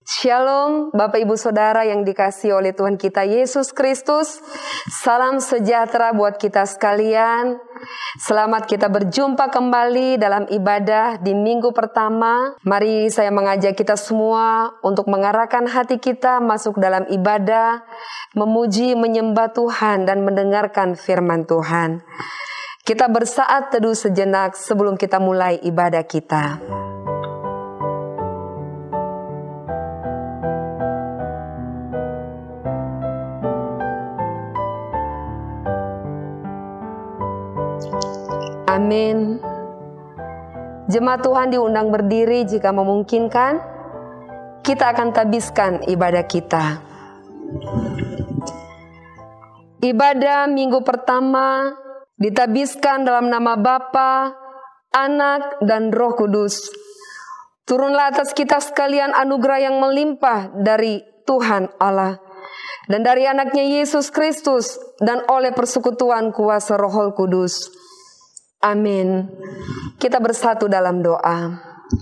Shalom Bapak Ibu Saudara yang dikasihi oleh Tuhan kita Yesus Kristus. Salam sejahtera buat kita sekalian. Selamat kita berjumpa kembali dalam ibadah di minggu pertama. Mari saya mengajak kita semua untuk mengarahkan hati kita masuk dalam ibadah, memuji, menyembah Tuhan dan mendengarkan firman Tuhan. Kita bersaat teduh sejenak sebelum kita mulai ibadah kita. Amin. Jemaat Tuhan diundang berdiri jika memungkinkan. Kita akan tabiskan ibadah kita. Ibadah minggu pertama ditabiskan dalam nama Bapa, Anak, dan Roh Kudus. Turunlah atas kita sekalian anugerah yang melimpah dari Tuhan Allah dan dari anaknya Yesus Kristus dan oleh persekutuan kuasa Roh Kudus. Amin. Kita bersatu dalam doa.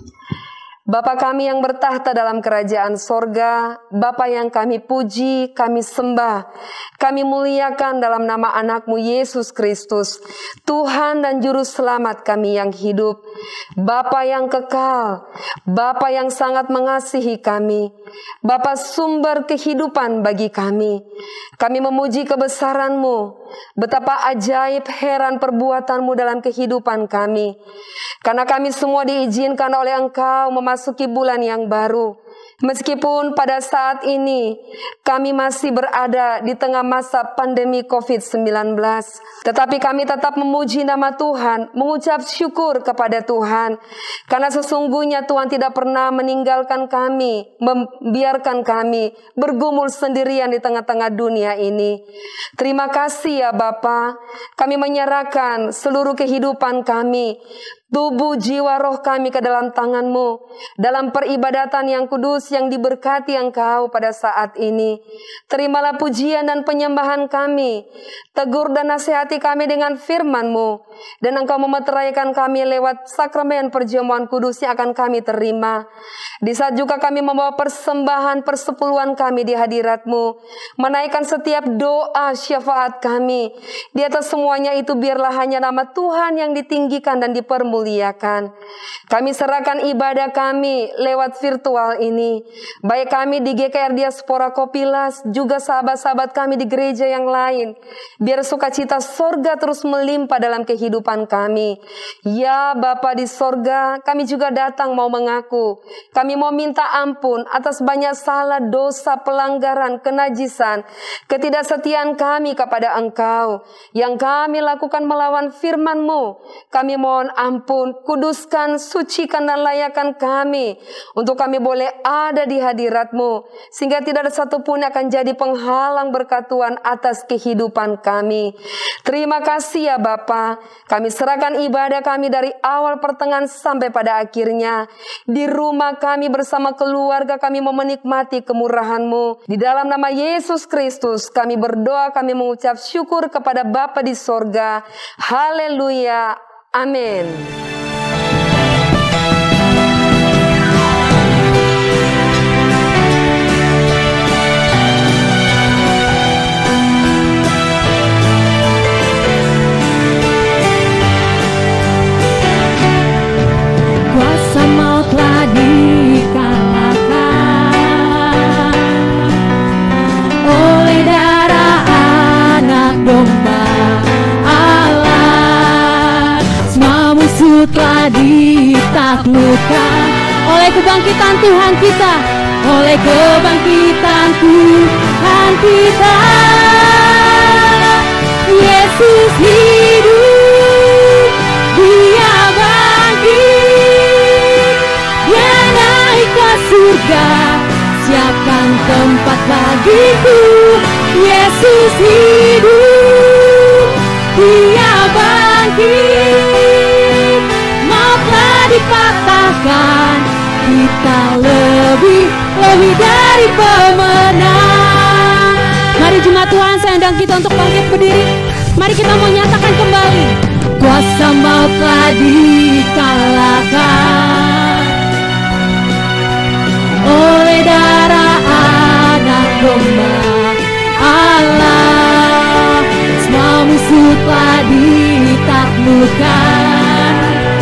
Bapa kami yang bertahta dalam kerajaan sorga, Bapa yang kami puji, kami sembah, kami muliakan dalam nama anak-Mu Yesus Kristus, Tuhan dan Juru Selamat kami yang hidup, Bapa yang kekal, Bapa yang sangat mengasihi kami, Bapa sumber kehidupan bagi kami. Kami memuji kebesaran-Mu, betapa ajaib heran perbuatan-Mu dalam kehidupan kami. Karena kami semua diizinkan oleh Engkau memasuki bulan yang baru. Meskipun pada saat ini kami masih berada di tengah masa pandemi COVID-19, tetapi kami tetap memuji nama Tuhan, mengucap syukur kepada Tuhan. Karena sesungguhnya Tuhan tidak pernah meninggalkan kami, membiarkan kami bergumul sendirian di tengah-tengah dunia ini. Terima kasih ya Bapa, kami menyerahkan seluruh kehidupan kami, tubuh, jiwa, roh kami ke dalam tangan-Mu, dalam peribadatan yang kudus yang diberkati Engkau pada saat ini. Terimalah pujian dan penyembahan kami, tegur dan nasihati kami dengan firman-Mu, dan Engkau memeteraikan kami lewat sakramen perjamuan kudus yang akan kami terima. Di saat juga kami membawa persembahan persepuluhan kami di hadirat-Mu, menaikkan setiap doa syafaat kami. Di atas semuanya itu biarlah hanya nama Tuhan yang ditinggikan dan dipermuliakan. Kami serahkan ibadah kami lewat virtual ini, baik kami di GKR Diaspora Kopilas, juga sahabat-sahabat kami di gereja yang lain. Biar sukacita sorga terus melimpah dalam kehidupan kami. Ya Bapa di sorga, kami juga datang mau mengaku, kami mau minta ampun atas banyak salah, dosa, pelanggaran, kenajisan, ketidaksetiaan kami kepada Engkau, yang kami lakukan melawan firman-Mu. Kami mohon ampun, kuduskan, sucikan dan layakkan kami, untuk kami boleh ada di hadirat-Mu, sehingga tidak ada satupun yang akan jadi penghalang berkat Tuhan atas kehidupan kami. Terima kasih ya Bapa, kami serahkan ibadah kami dari awal pertengahan sampai pada akhirnya. Di rumah kami bersama keluarga kami mau menikmati kemurahan-Mu. Di dalam nama Yesus Kristus kami berdoa, kami mengucap syukur kepada Bapa di sorga. Haleluya, amin. Kuasa maut telah dikalahkan oleh darah anak domba Allah. Semua musuh telah ditaklukkan oleh kebangkitan Tuhan kita, oleh kebangkitan Tuhan kita. Yesus hidup, Dia bangkit, Dia naik ke surga, siapkan tempat bagiku. Yesus hidup, Dia bangkit, mautlah dipatahkan, kita lebih dari pemenang. Mari jemaat Tuhan, saya undang kita untuk bangkit berdiri. Mari kita mau nyatakan kembali, kuasa maut telah dikalahkan oleh darah Tuhan,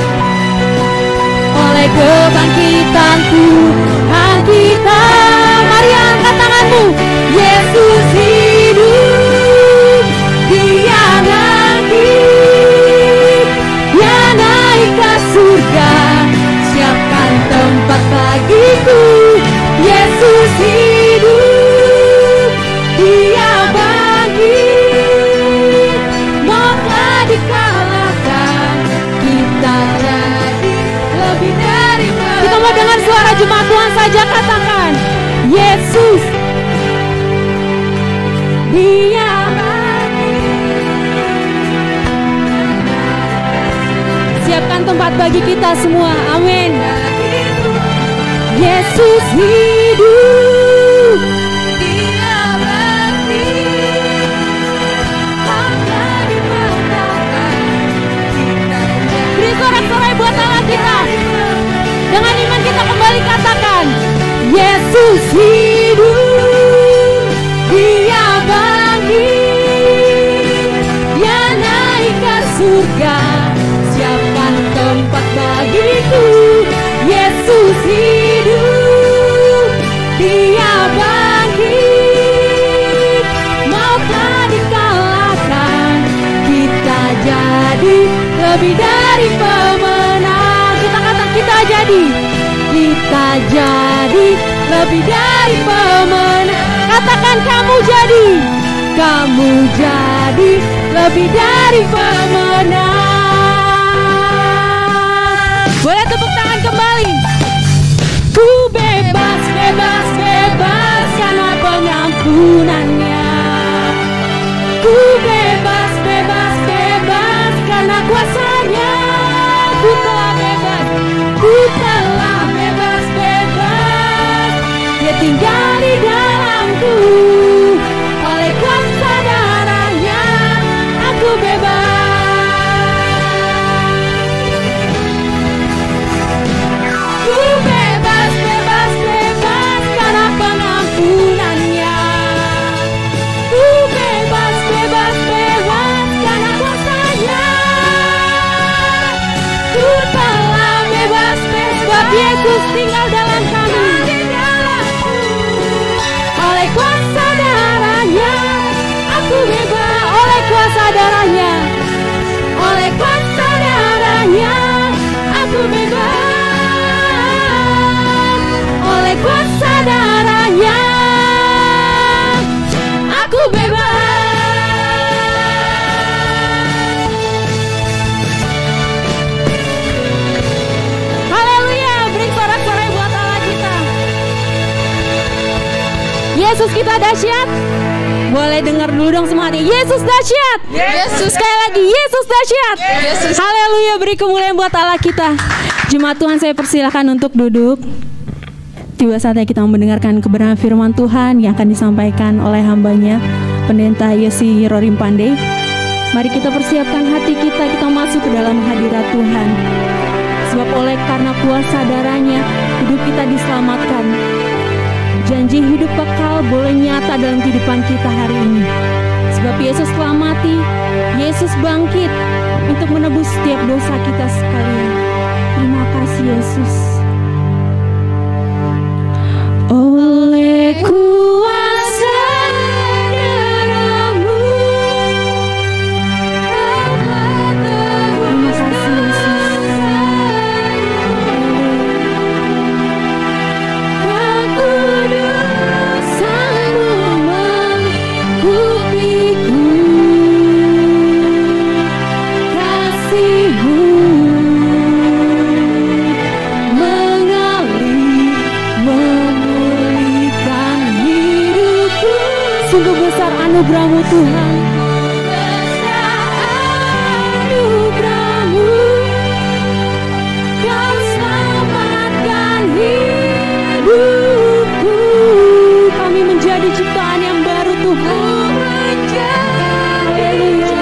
oleh kebangkitan Tuhan kita. Mari angkat tanganmu. Yesus hidup, Dia bangkit, Dia naik ke surga, siapkan tempat bagiku. Yesus hidup, Dia bangkit, mautlah dikalahkan, kita jadi lebih dari pemenang. Kita mau dengar suara jemaat Tuhan saja, katakan Yesus, Dia bangkit. Siapkan tempat bagi kita semua, amin. Yesus hidup, Dia bangkit, mautlah dikalahkan, kita beri sorak-sorai buat Allah kita. Dengan iman kita kembali katakan Yesus hidup, Dia bangkit, Dia naik ke surga, siapkan tempat bagiku. Yesus hidup, Dia bangkit, mautlah dikalahkan, kita jadi lebih dari pemenang. Kita kata kita jadi lebih dari pemenang. Katakan kamu jadi lebih dari pemenang. Boleh tepuk tangan kembali. Ku bebas, bebas, bebas karena pengampunannya. Ku bebas, bebas, bebas karena kuasanya. Ku telah bebas, ku telah bebas, bebas. Dia tinggal di dalamku, oleh kuasa darahnya aku bebas. Ku bebas, bebas, bebas karena pengampunannya. Ku bebas, bebas, bebas karena kuasanya. Ku telah bebas, bebas. Yesus tinggal dalam kami, oleh kuasa darahnya aku bebas. Oleh kuasa darahnya, oleh kuasa darahnya aku bebas. Oleh kuasa darahnya aku bebas. Haleluya, beri sorak-sorai buat Allah kita. Yesus kita dahsyat. Boleh dengar dulu dong semuanya. Yesus dahsyat. Yesus. Sekali lagi, Yesus dahsyat. Yesus. Haleluya, beri kemuliaan buat Allah kita. Jemaat Tuhan, saya persilakan untuk duduk. Tiba saatnya kita mendengarkan kebenaran firman Tuhan yang akan disampaikan oleh hambanya, Pendeta Yesi Rorim Pandey. Mari kita persiapkan hati kita masuk ke dalam hadirat Tuhan. Sebab oleh karena kuasa darahnya, hidup kita diselamatkan. Janji hidup kekal boleh nyata dalam kehidupan kita hari ini. Sebab Yesus telah mati, Yesus bangkit untuk menebus setiap dosa kita sekalian. Terima kasih Yesus. Oleh kuasa darah-Mu, terima kasih Yesus. Kekudusan-Mu mengikupiku, kasih-Mu mengalir, memulihkan hidupku. Sungguh besar anugerah-Mu Tuhan. Anugerah-Mu, Kau selamatkan hidupku. Kami menjadi ciptaan yang baru Tuhan. Haleluya.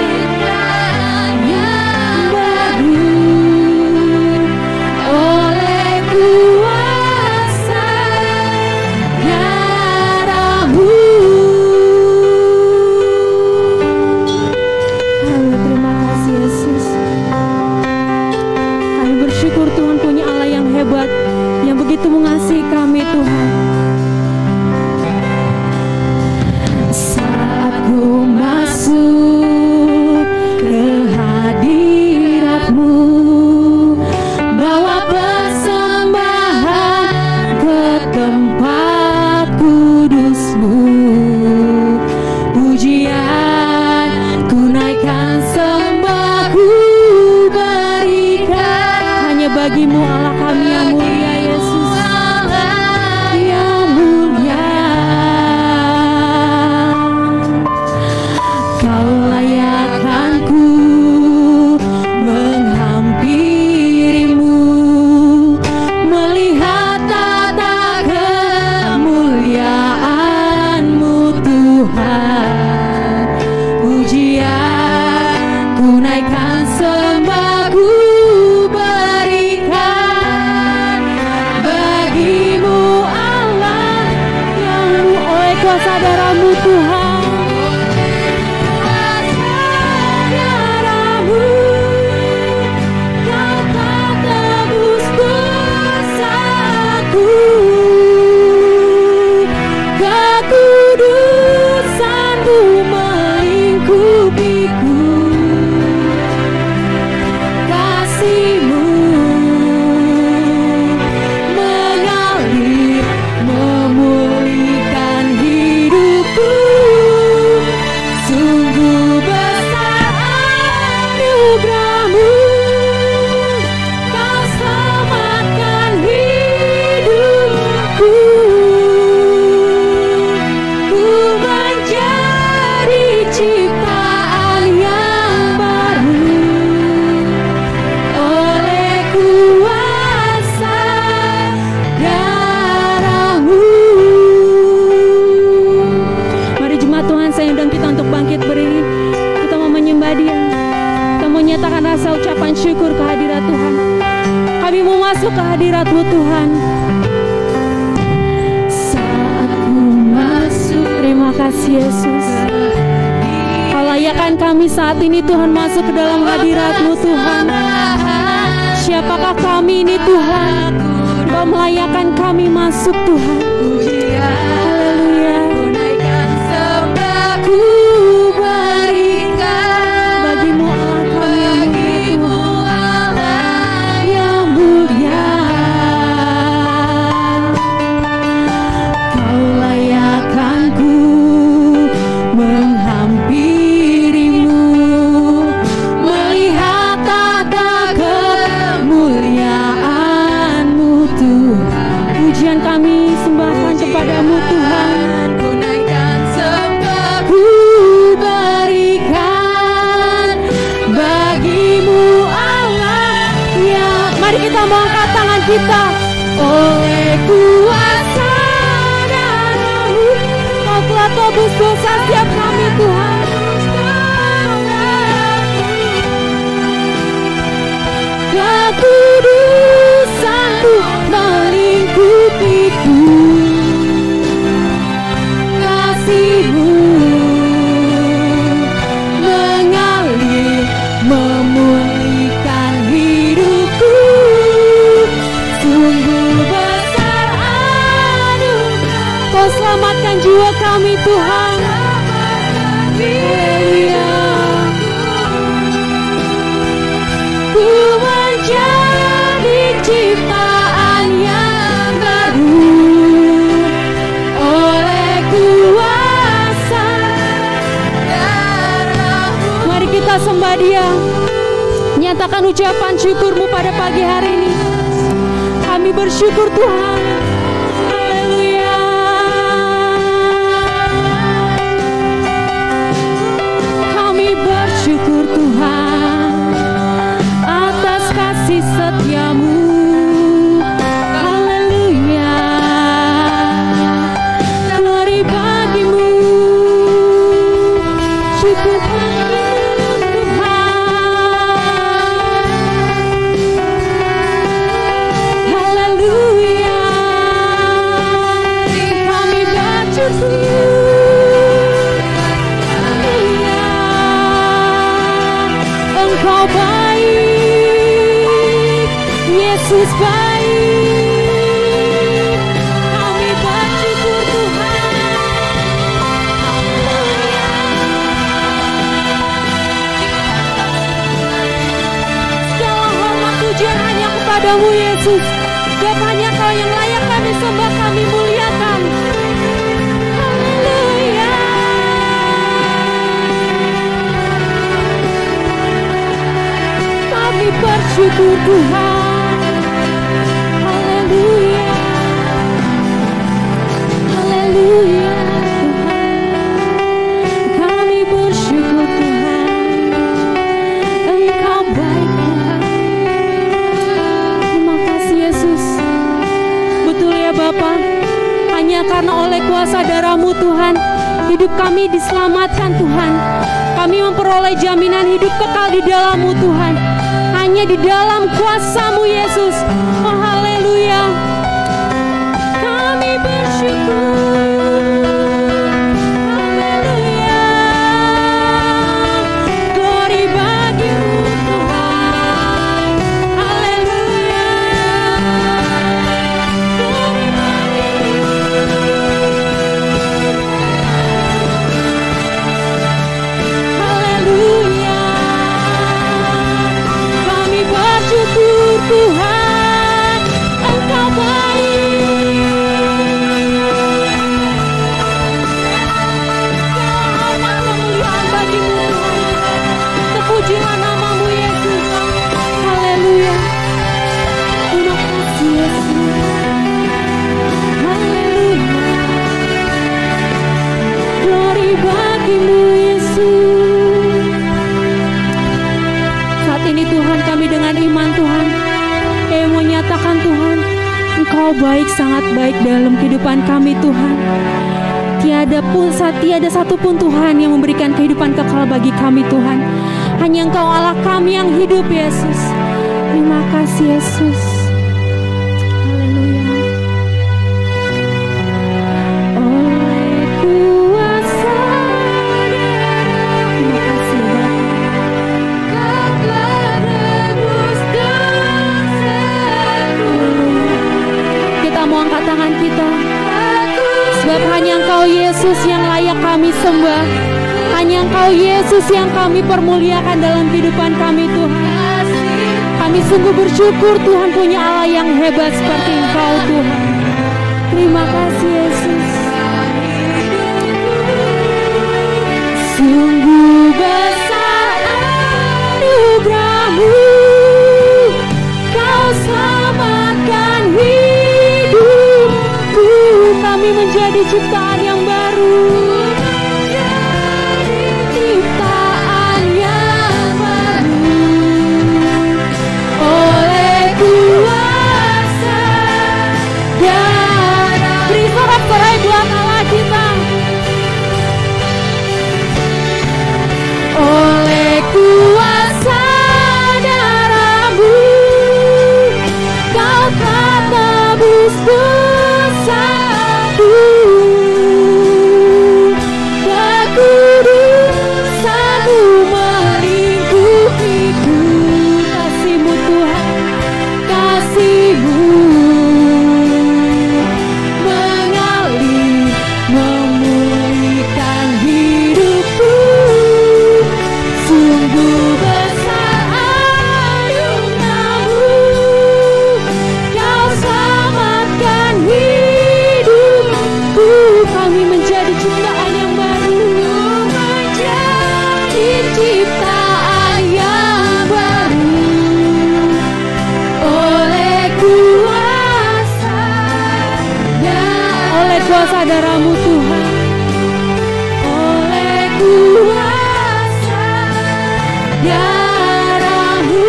Yang baru oleh kuasa darah-Mu. Tuhan. Syukur kehadirat Tuhan. Kami mau masuk ke hadirat-Mu Tuhan. Saat ku masuk, terima kasih Yesus. Layakan kami saat ini Tuhan masuk ke dalam hadirat-Mu Tuhan. Siapakah kami ini Tuhan? Kau melayakan kami masuk Tuhan. Haleluya. Kita oleh kuasa darah-Mu, Kau telah tebus dosa setiap kami Tuhan. Kekudusan-Mu melingkupiku, kasih-Mu mengalir memulihkan hidupku. Sungguh besar anugerah, Kau selamatkan jiwa kami Tuhan. Haleluya. Ku menjadi ciptaan yang baru oleh kuasa darah-Mu. Mari kita sembah Dia, nyatakan ucapan syukur-Mu pada pagi hari ini. Kami bersyukur Tuhan. Haleluya. Kami bersyukur Tuhan atas kasih setia-Mu. Haleluya. Glory bagi-Mu. Syukur Engkau baik, Yesus baik. Kami bersyukur Tuhan. Segala hormat pujian hanya kepada-Mu Yesus. Dan hanya Kau yang layak kami sembah, kami muliakan. Bersyukur Tuhan. Haleluya. Haleluya Tuhan. Kami bersyukur Tuhan. Engkau baik Tuhan. Terima kasih Yesus. Betul ya Bapa, hanya karena oleh kuasa darah-Mu Tuhan, hidup kami diselamatkan Tuhan. Kami memperoleh jaminan hidup kekal di dalam-Mu Tuhan. Hanya di dalam kuasa-Mu Yesus. Oh haleluya. Kami bersyukur. Haleluya. bagimu Yesus. Saat ini Tuhan, kami dengan iman Tuhan, kami menyatakan Tuhan, Engkau baik, sangat baik dalam kehidupan kami Tuhan. Tiada satupun Tuhan yang memberikan kehidupan kekal bagi kami Tuhan. Hanya Engkau Allah kami yang hidup Yesus. Terima kasih Yesus. Haleluya. Oleh kuasa darah, terima kasih Bapa, Kau telah tebus dosaku. Kita mau angkat tangan kita, sebab hanya Engkau Yesus yang layak kami sembah. Hanya Engkau Yesus yang kami permuliakan dalam kehidupan kami Tuhan. Kami sungguh bersyukur Tuhan punya Allah yang hebat seperti Engkau Tuhan. Terima kasih Yesus. Sungguh besar anugerah-Mu, Kau selamatkan hidupku. Kami menjadi ciptaan yang baru. Ciptaan yang baru. Oleh kuasa darah. Beri sorak-sorai buat Allah kita. Oleh kuasa darah-Mu, Kau telah tebus dosaku. Kekudusan-Mu melingkupiku. Kasih-Mu Tuhan, kasih-Mu mengalir, memulihkan hidupku. Sungguh besar anugerah-Mu, Kau selamatkan hidupku. Kami menjadi ciptaan yang baru. Menjadi ciptaan yang baru. Oleh kuasa darah-Mu Tuhan. Oleh kuasa darah-Mu.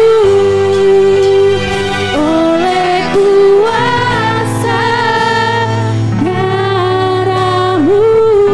Oleh kuasa darah-Mu.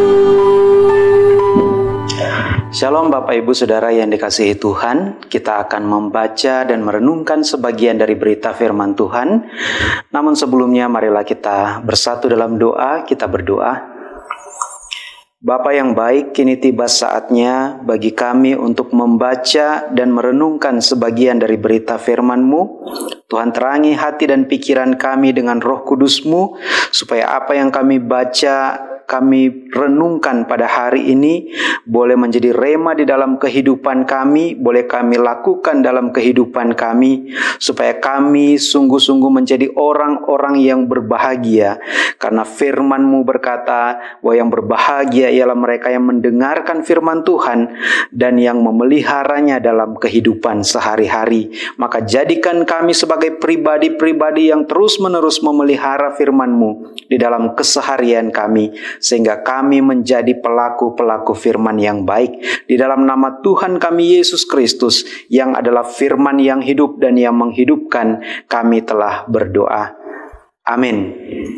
Shalom Bapak Ibu Saudara yang dikasihi Tuhan. Kita akan membaca dan merenungkan sebagian dari berita firman Tuhan. Namun sebelumnya marilah kita bersatu dalam doa. Kita berdoa. Bapa yang baik, kini tiba saatnya bagi kami untuk membaca dan merenungkan sebagian dari berita firman-Mu. Tuhan, terangi hati dan pikiran kami dengan Roh Kudus-Mu, supaya apa yang kami baca, kami renungkan pada hari ini boleh menjadi rema di dalam kehidupan kami, boleh kami lakukan dalam kehidupan kami, supaya kami sungguh-sungguh menjadi orang-orang yang berbahagia. Karena firman-Mu berkata bahwa yang berbahagia ialah mereka yang mendengarkan firman Tuhan dan yang memeliharanya dalam kehidupan sehari-hari. Maka jadikan kami sebagai pribadi-pribadi yang terus-menerus memelihara firman-Mu di dalam keseharian kami, sehingga kami menjadi pelaku-pelaku firman yang baik. Di dalam nama Tuhan kami Yesus Kristus, yang adalah firman yang hidup dan yang menghidupkan, kami telah berdoa. Amin.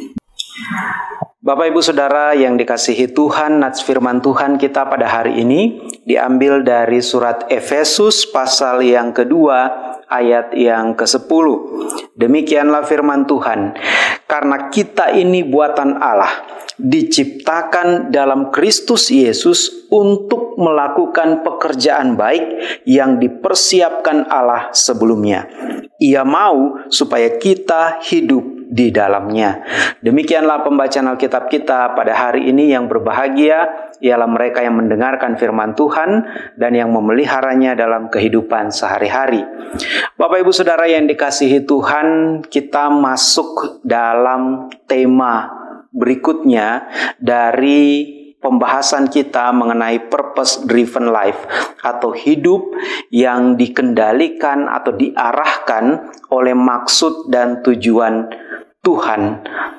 Bapak Ibu Saudara yang dikasihi Tuhan, nats firman Tuhan kita pada hari ini diambil dari surat Efesus pasal yang kedua ayat yang ke-10. Demikianlah firman Tuhan, karena kita ini buatan Allah, diciptakan dalam Kristus Yesus untuk melakukan pekerjaan baik yang dipersiapkan Allah sebelumnya. Ia mau supaya kita hidup di dalamnya. Demikianlah pembacaan Alkitab kita pada hari ini. Yang berbahagia ialah mereka yang mendengarkan firman Tuhan dan yang memeliharanya dalam kehidupan sehari-hari. Bapak Ibu Saudara yang dikasihi Tuhan, kita masuk dalam tema berikutnya dari pembahasan kita mengenai purpose driven life, atau hidup yang dikendalikan atau diarahkan oleh maksud dan tujuan Tuhan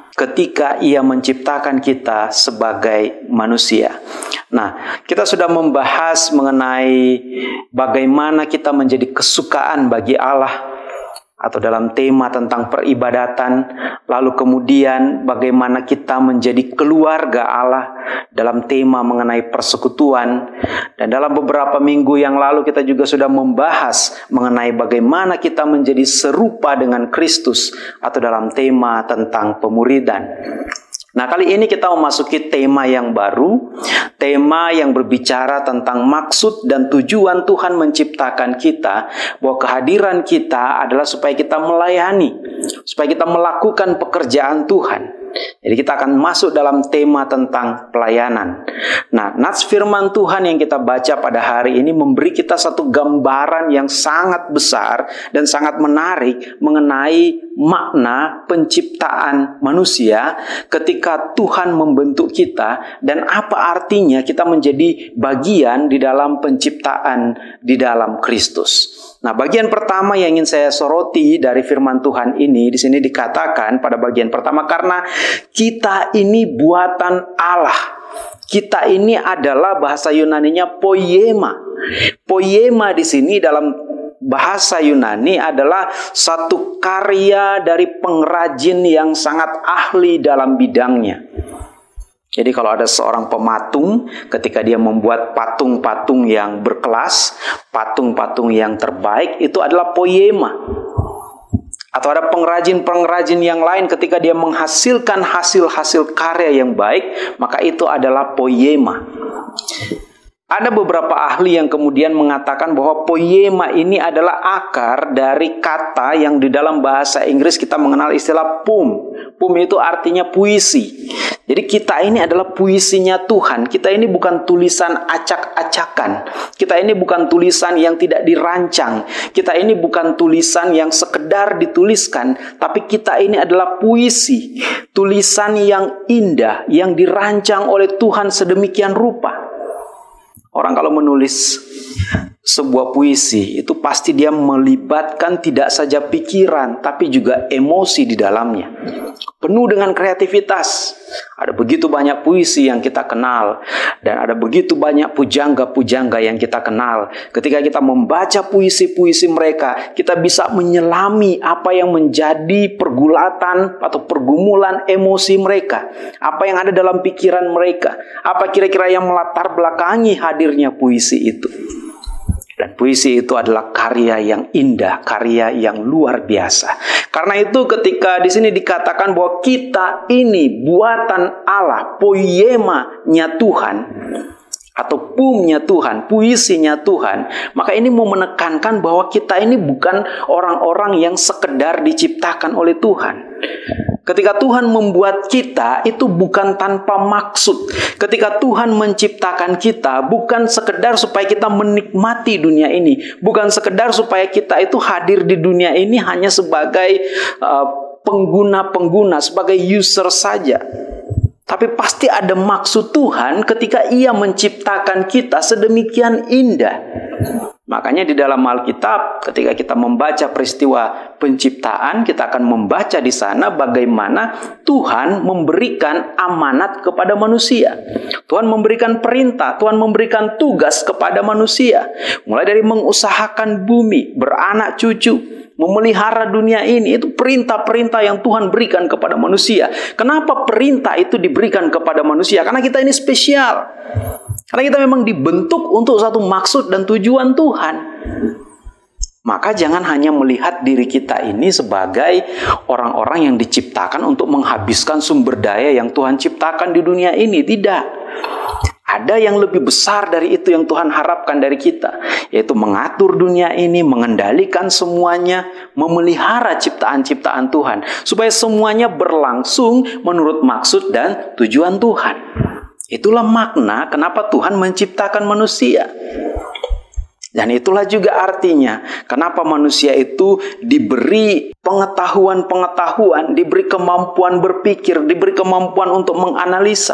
ketika Ia menciptakan kita sebagai manusia. Nah, kita sudah membahas mengenai bagaimana kita menjadi kesukaan bagi Allah, atau dalam tema tentang peribadatan, lalu kemudian bagaimana kita menjadi keluarga Allah dalam tema mengenai persekutuan, dan dalam beberapa minggu yang lalu kita juga sudah membahas mengenai bagaimana kita menjadi serupa dengan Kristus, atau dalam tema tentang pemuridan. Nah, kali ini kita memasuki tema yang baru, tema yang berbicara tentang maksud dan tujuan Tuhan menciptakan kita, bahwa kehadiran kita adalah supaya kita melayani, supaya kita melakukan pekerjaan Tuhan. Jadi kita akan masuk dalam tema tentang pelayanan. Nah, nats firman Tuhan yang kita baca pada hari ini memberi kita satu gambaran yang sangat besar dan sangat menarik mengenai makna penciptaan manusia ketika Tuhan membentuk kita, dan apa artinya kita menjadi bagian di dalam penciptaan di dalam Kristus. Nah, bagian pertama yang ingin saya soroti dari firman Tuhan ini, di sini dikatakan pada bagian pertama, karena kita ini buatan Allah. Kita ini adalah bahasa Yunaninya poiema. Poiema di sini dalam bahasa Yunani adalah satu karya dari pengrajin yang sangat ahli dalam bidangnya. Jadi kalau ada seorang pematung, ketika dia membuat patung-patung yang berkelas, patung-patung yang terbaik, itu adalah poiema. Atau ada pengrajin-pengrajin yang lain, ketika dia menghasilkan hasil-hasil karya yang baik, maka itu adalah poiema. Ada beberapa ahli yang kemudian mengatakan bahwa poiema ini adalah akar dari kata yang di dalam bahasa Inggris kita mengenal istilah poem. Poem itu artinya puisi. Jadi kita ini adalah puisinya Tuhan. Kita ini bukan tulisan acak-acakan. Kita ini bukan tulisan yang tidak dirancang. Kita ini bukan tulisan yang sekedar dituliskan. Tapi kita ini adalah puisi. Tulisan yang indah, yang dirancang oleh Tuhan sedemikian rupa. Orang kalau menulis sebuah puisi, itu pasti dia melibatkan tidak saja pikiran, tapi juga emosi di dalamnya. Penuh dengan kreativitas. Ada begitu banyak puisi yang kita kenal, dan ada begitu banyak pujangga-pujangga yang kita kenal. Ketika kita membaca puisi-puisi mereka, kita bisa menyelami apa yang menjadi pergulatan atau pergumulan emosi mereka. Apa yang ada dalam pikiran mereka. Apa kira-kira yang melatar belakangi hadirnya puisi itu. Dan puisi itu adalah karya yang indah, karya yang luar biasa. Karena itu ketika di sini dikatakan bahwa kita ini buatan Allah, poiema-nya Tuhan, atau poem-nya Tuhan, puisinya Tuhan, maka ini mau menekankan bahwa kita ini bukan orang-orang yang sekedar diciptakan oleh Tuhan. Ketika Tuhan membuat kita, itu bukan tanpa maksud. Ketika Tuhan menciptakan kita, bukan sekedar supaya kita menikmati dunia ini. Bukan sekedar supaya kita itu hadir di dunia ini hanya sebagai pengguna-pengguna, sebagai user saja. Tapi pasti ada maksud Tuhan ketika Ia menciptakan kita sedemikian indah. Makanya di dalam Alkitab, ketika kita membaca peristiwa penciptaan, kita akan membaca di sana bagaimana Tuhan memberikan amanat kepada manusia. Tuhan memberikan perintah, Tuhan memberikan tugas kepada manusia. Mulai dari mengusahakan bumi, beranak cucu, memelihara dunia ini, itu perintah-perintah yang Tuhan berikan kepada manusia. Kenapa perintah itu diberikan kepada manusia? Karena kita ini spesial. Karena kita memang dibentuk untuk satu maksud dan tujuan Tuhan. Maka jangan hanya melihat diri kita ini sebagai orang-orang yang diciptakan untuk menghabiskan sumber daya yang Tuhan ciptakan di dunia ini. Tidak. Ada yang lebih besar dari itu yang Tuhan harapkan dari kita, yaitu mengatur dunia ini, mengendalikan semuanya, memelihara ciptaan-ciptaan Tuhan, supaya semuanya berlangsung menurut maksud dan tujuan Tuhan. Itulah makna kenapa Tuhan menciptakan manusia. Dan itulah juga artinya kenapa manusia itu diberi pengetahuan-pengetahuan, diberi kemampuan berpikir, diberi kemampuan untuk menganalisa.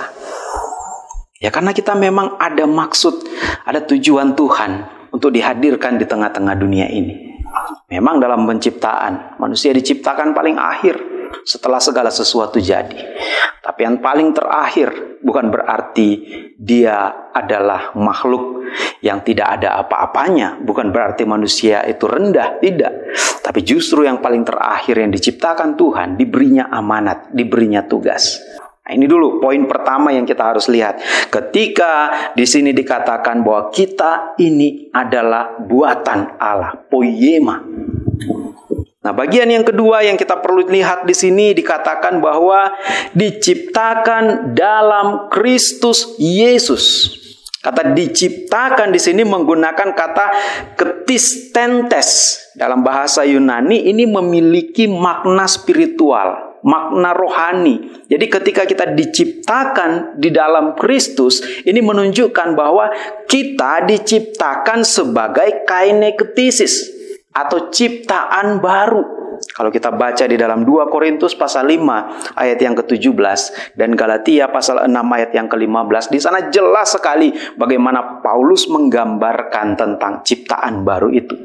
Ya karena kita memang ada maksud, ada tujuan Tuhan untuk dihadirkan di tengah-tengah dunia ini. Memang dalam penciptaan, manusia diciptakan paling akhir. setelah segala sesuatu jadi. Tapi yang paling terakhir bukan berarti dia adalah makhluk yang tidak ada apa-apanya, bukan berarti manusia itu rendah, tidak. Tapi justru yang paling terakhir yang diciptakan Tuhan, diberinya amanat, diberinya tugas. Nah, ini dulu poin pertama yang kita harus lihat. Ketika di sini dikatakan bahwa kita ini adalah buatan Allah, poiema. Nah, bagian yang kedua yang kita perlu lihat di sini dikatakan bahwa diciptakan dalam Kristus Yesus. Kata diciptakan di sini menggunakan kata ketistentes. Dalam bahasa Yunani ini memiliki makna spiritual, makna rohani. Jadi ketika kita diciptakan di dalam Kristus, ini menunjukkan bahwa kita diciptakan sebagai kainektesis atau ciptaan baru. Kalau kita baca di dalam 2 Korintus pasal 5 ayat yang ke-17 dan Galatia pasal 6 ayat yang ke-15, di sana jelas sekali bagaimana Paulus menggambarkan tentang ciptaan baru itu.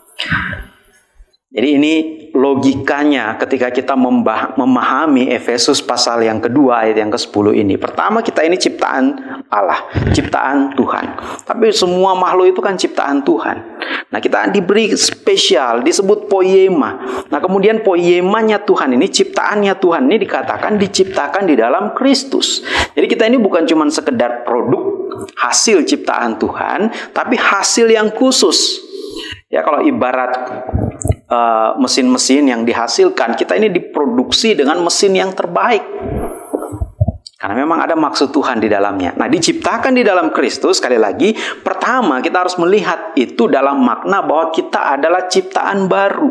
Jadi ini logikanya ketika kita memahami Efesus pasal yang kedua ayat yang ke-10 ini. Pertama, kita ini ciptaan Allah, ciptaan Tuhan. Tapi semua makhluk itu kan ciptaan Tuhan. Nah, kita diberi spesial, disebut poiema. Nah, kemudian poiemanya Tuhan ini, ciptaannya Tuhan ini dikatakan diciptakan di dalam Kristus. Jadi kita ini bukan cuma sekedar produk hasil ciptaan Tuhan, tapi hasil yang khusus. Ya, kalau ibarat mesin-mesin yang dihasilkan, kita ini diproduksi dengan mesin yang terbaik. Karena memang ada maksud Tuhan di dalamnya. Nah, diciptakan di dalam Kristus, sekali lagi, pertama kita harus melihat itu dalam makna bahwa kita adalah ciptaan baru.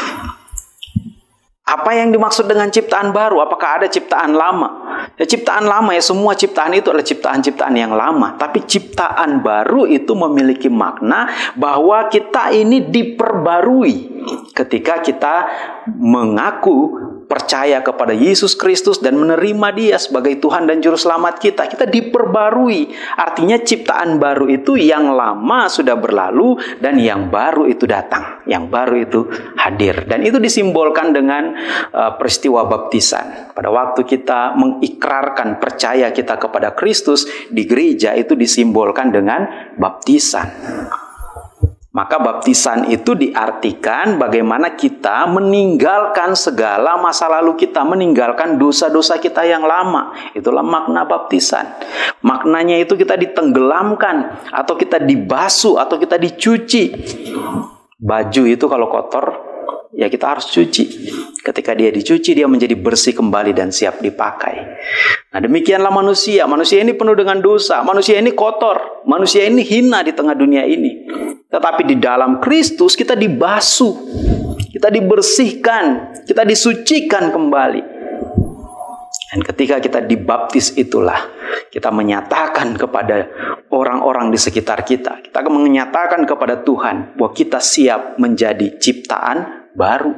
Apa yang dimaksud dengan ciptaan baru? Apakah ada ciptaan lama? Ya, ciptaan lama ya, semua ciptaan itu adalah ciptaan-ciptaan yang lama. Tapi ciptaan baru itu memiliki makna bahwa kita ini diperbarui ketika kita mengaku percaya kepada Yesus Kristus dan menerima Dia sebagai Tuhan dan Juru Selamat kita. Kita diperbarui. Artinya ciptaan baru itu yang lama sudah berlalu dan yang baru itu datang. Yang baru itu hadir. Dan itu disimbolkan dengan peristiwa baptisan. Pada waktu kita mengikrarkan percaya kita kepada Kristus di gereja, itu disimbolkan dengan baptisan. Maka baptisan itu diartikan bagaimana kita meninggalkan segala masa lalu kita, meninggalkan dosa-dosa kita yang lama. Itulah makna baptisan. Maknanya itu kita ditenggelamkan, atau kita dibasuh, atau kita dicuci. Baju itu kalau kotor, ya kita harus cuci. Ketika dia dicuci, dia menjadi bersih kembali dan siap dipakai. Nah, demikianlah manusia. Manusia ini penuh dengan dosa. Manusia ini kotor. Manusia ini hina di tengah dunia ini. Tetapi di dalam Kristus kita dibasuh. Kita dibersihkan. Kita disucikan kembali. Dan ketika kita dibaptis itulah kita menyatakan kepada orang-orang di sekitar kita. Kita akan menyatakan kepada Tuhan bahwa kita siap menjadi ciptaan baru.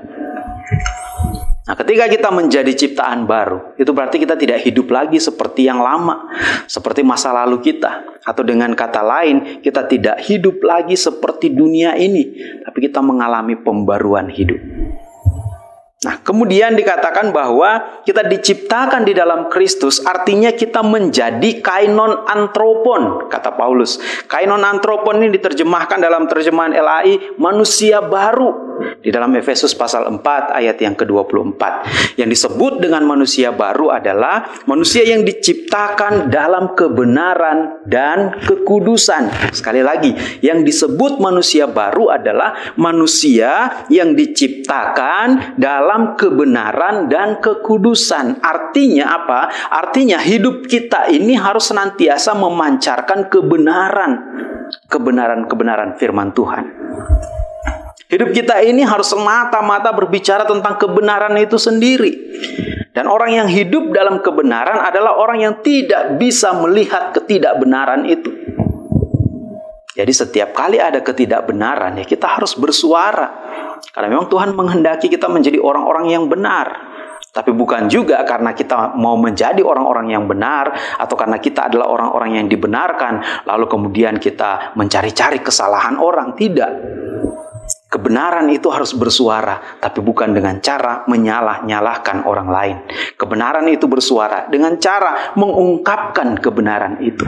Nah, ketika kita menjadi ciptaan baru, itu berarti kita tidak hidup lagi seperti yang lama, seperti masa lalu kita. Atau dengan kata lain, kita tidak hidup lagi seperti dunia ini, tapi kita mengalami pembaruan hidup. Nah, kemudian dikatakan bahwa kita diciptakan di dalam Kristus, artinya kita menjadi kainon antropon, kata Paulus. Kainon antropon ini diterjemahkan dalam terjemahan LAI, manusia baru. Di dalam Efesus pasal 4 ayat yang ke-24. Yang disebut dengan manusia baru adalah manusia yang diciptakan dalam kebenaran dan kekudusan. Sekali lagi, yang disebut manusia baru adalah manusia yang diciptakan dalam kebenaran dan kekudusan. Artinya apa? Artinya hidup kita ini harus senantiasa memancarkan kebenaran. Kebenaran firman Tuhan. Hidup kita ini harus semata-mata berbicara tentang kebenaran itu sendiri. Dan orang yang hidup dalam kebenaran adalah orang yang tidak bisa melihat ketidakbenaran itu. Jadi setiap kali ada ketidakbenaran, ya kita harus bersuara. Karena memang Tuhan menghendaki kita menjadi orang-orang yang benar. Tapi bukan juga karena kita mau menjadi orang-orang yang benar, atau karena kita adalah orang-orang yang dibenarkan, lalu kemudian kita mencari-cari kesalahan orang. Tidak. Kebenaran itu harus bersuara, tapi bukan dengan cara menyalah-nyalahkan orang lain. Kebenaran itu bersuara dengan cara mengungkapkan kebenaran itu.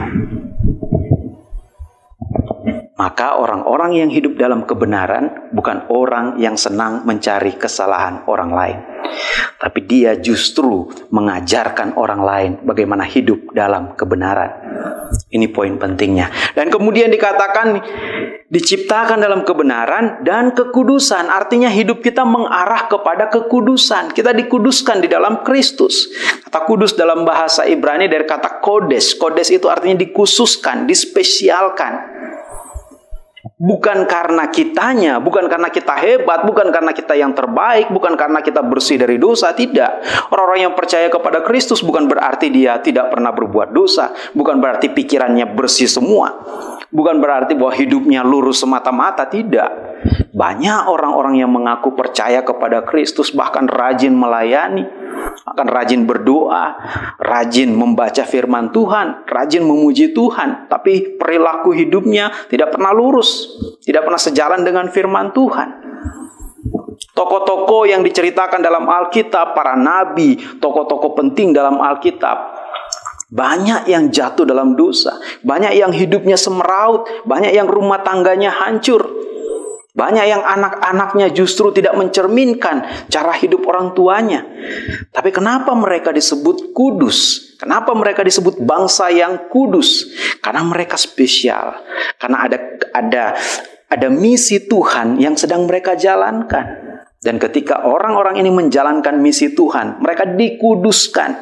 Maka orang-orang yang hidup dalam kebenaran bukan orang yang senang mencari kesalahan orang lain, tapi dia justru mengajarkan orang lain bagaimana hidup dalam kebenaran. Ini poin pentingnya. Dan kemudian dikatakan diciptakan dalam kebenaran dan kekudusan. Artinya hidup kita mengarah kepada kekudusan. Kita dikuduskan di dalam Kristus. Kata kudus dalam bahasa Ibrani dari kata kodes. Kodes itu artinya dikhususkan, dispesialkan. Bukan karena kitanya, bukan karena kita hebat, bukan karena kita yang terbaik, bukan karena kita bersih dari dosa, tidak. Orang-orang yang percaya kepada Kristus bukan berarti dia tidak pernah berbuat dosa, bukan berarti pikirannya bersih semua, bukan berarti bahwa hidupnya lurus semata-mata, tidak. Banyak orang-orang yang mengaku percaya kepada Kristus, bahkan rajin melayani, akan rajin berdoa, rajin membaca firman Tuhan, rajin memuji Tuhan, tapi perilaku hidupnya tidak pernah lurus, tidak pernah sejalan dengan firman Tuhan. Tokoh-tokoh yang diceritakan dalam Alkitab, para nabi, tokoh-tokoh penting dalam Alkitab, banyak yang jatuh dalam dosa, banyak yang hidupnya semeraut, banyak yang rumah tangganya hancur, banyak yang anak-anaknya justru tidak mencerminkan cara hidup orang tuanya. Tapi kenapa mereka disebut kudus? Kenapa mereka disebut bangsa yang kudus? Karena mereka spesial. Karena ada misi Tuhan yang sedang mereka jalankan. Dan ketika orang-orang ini menjalankan misi Tuhan, mereka dikuduskan.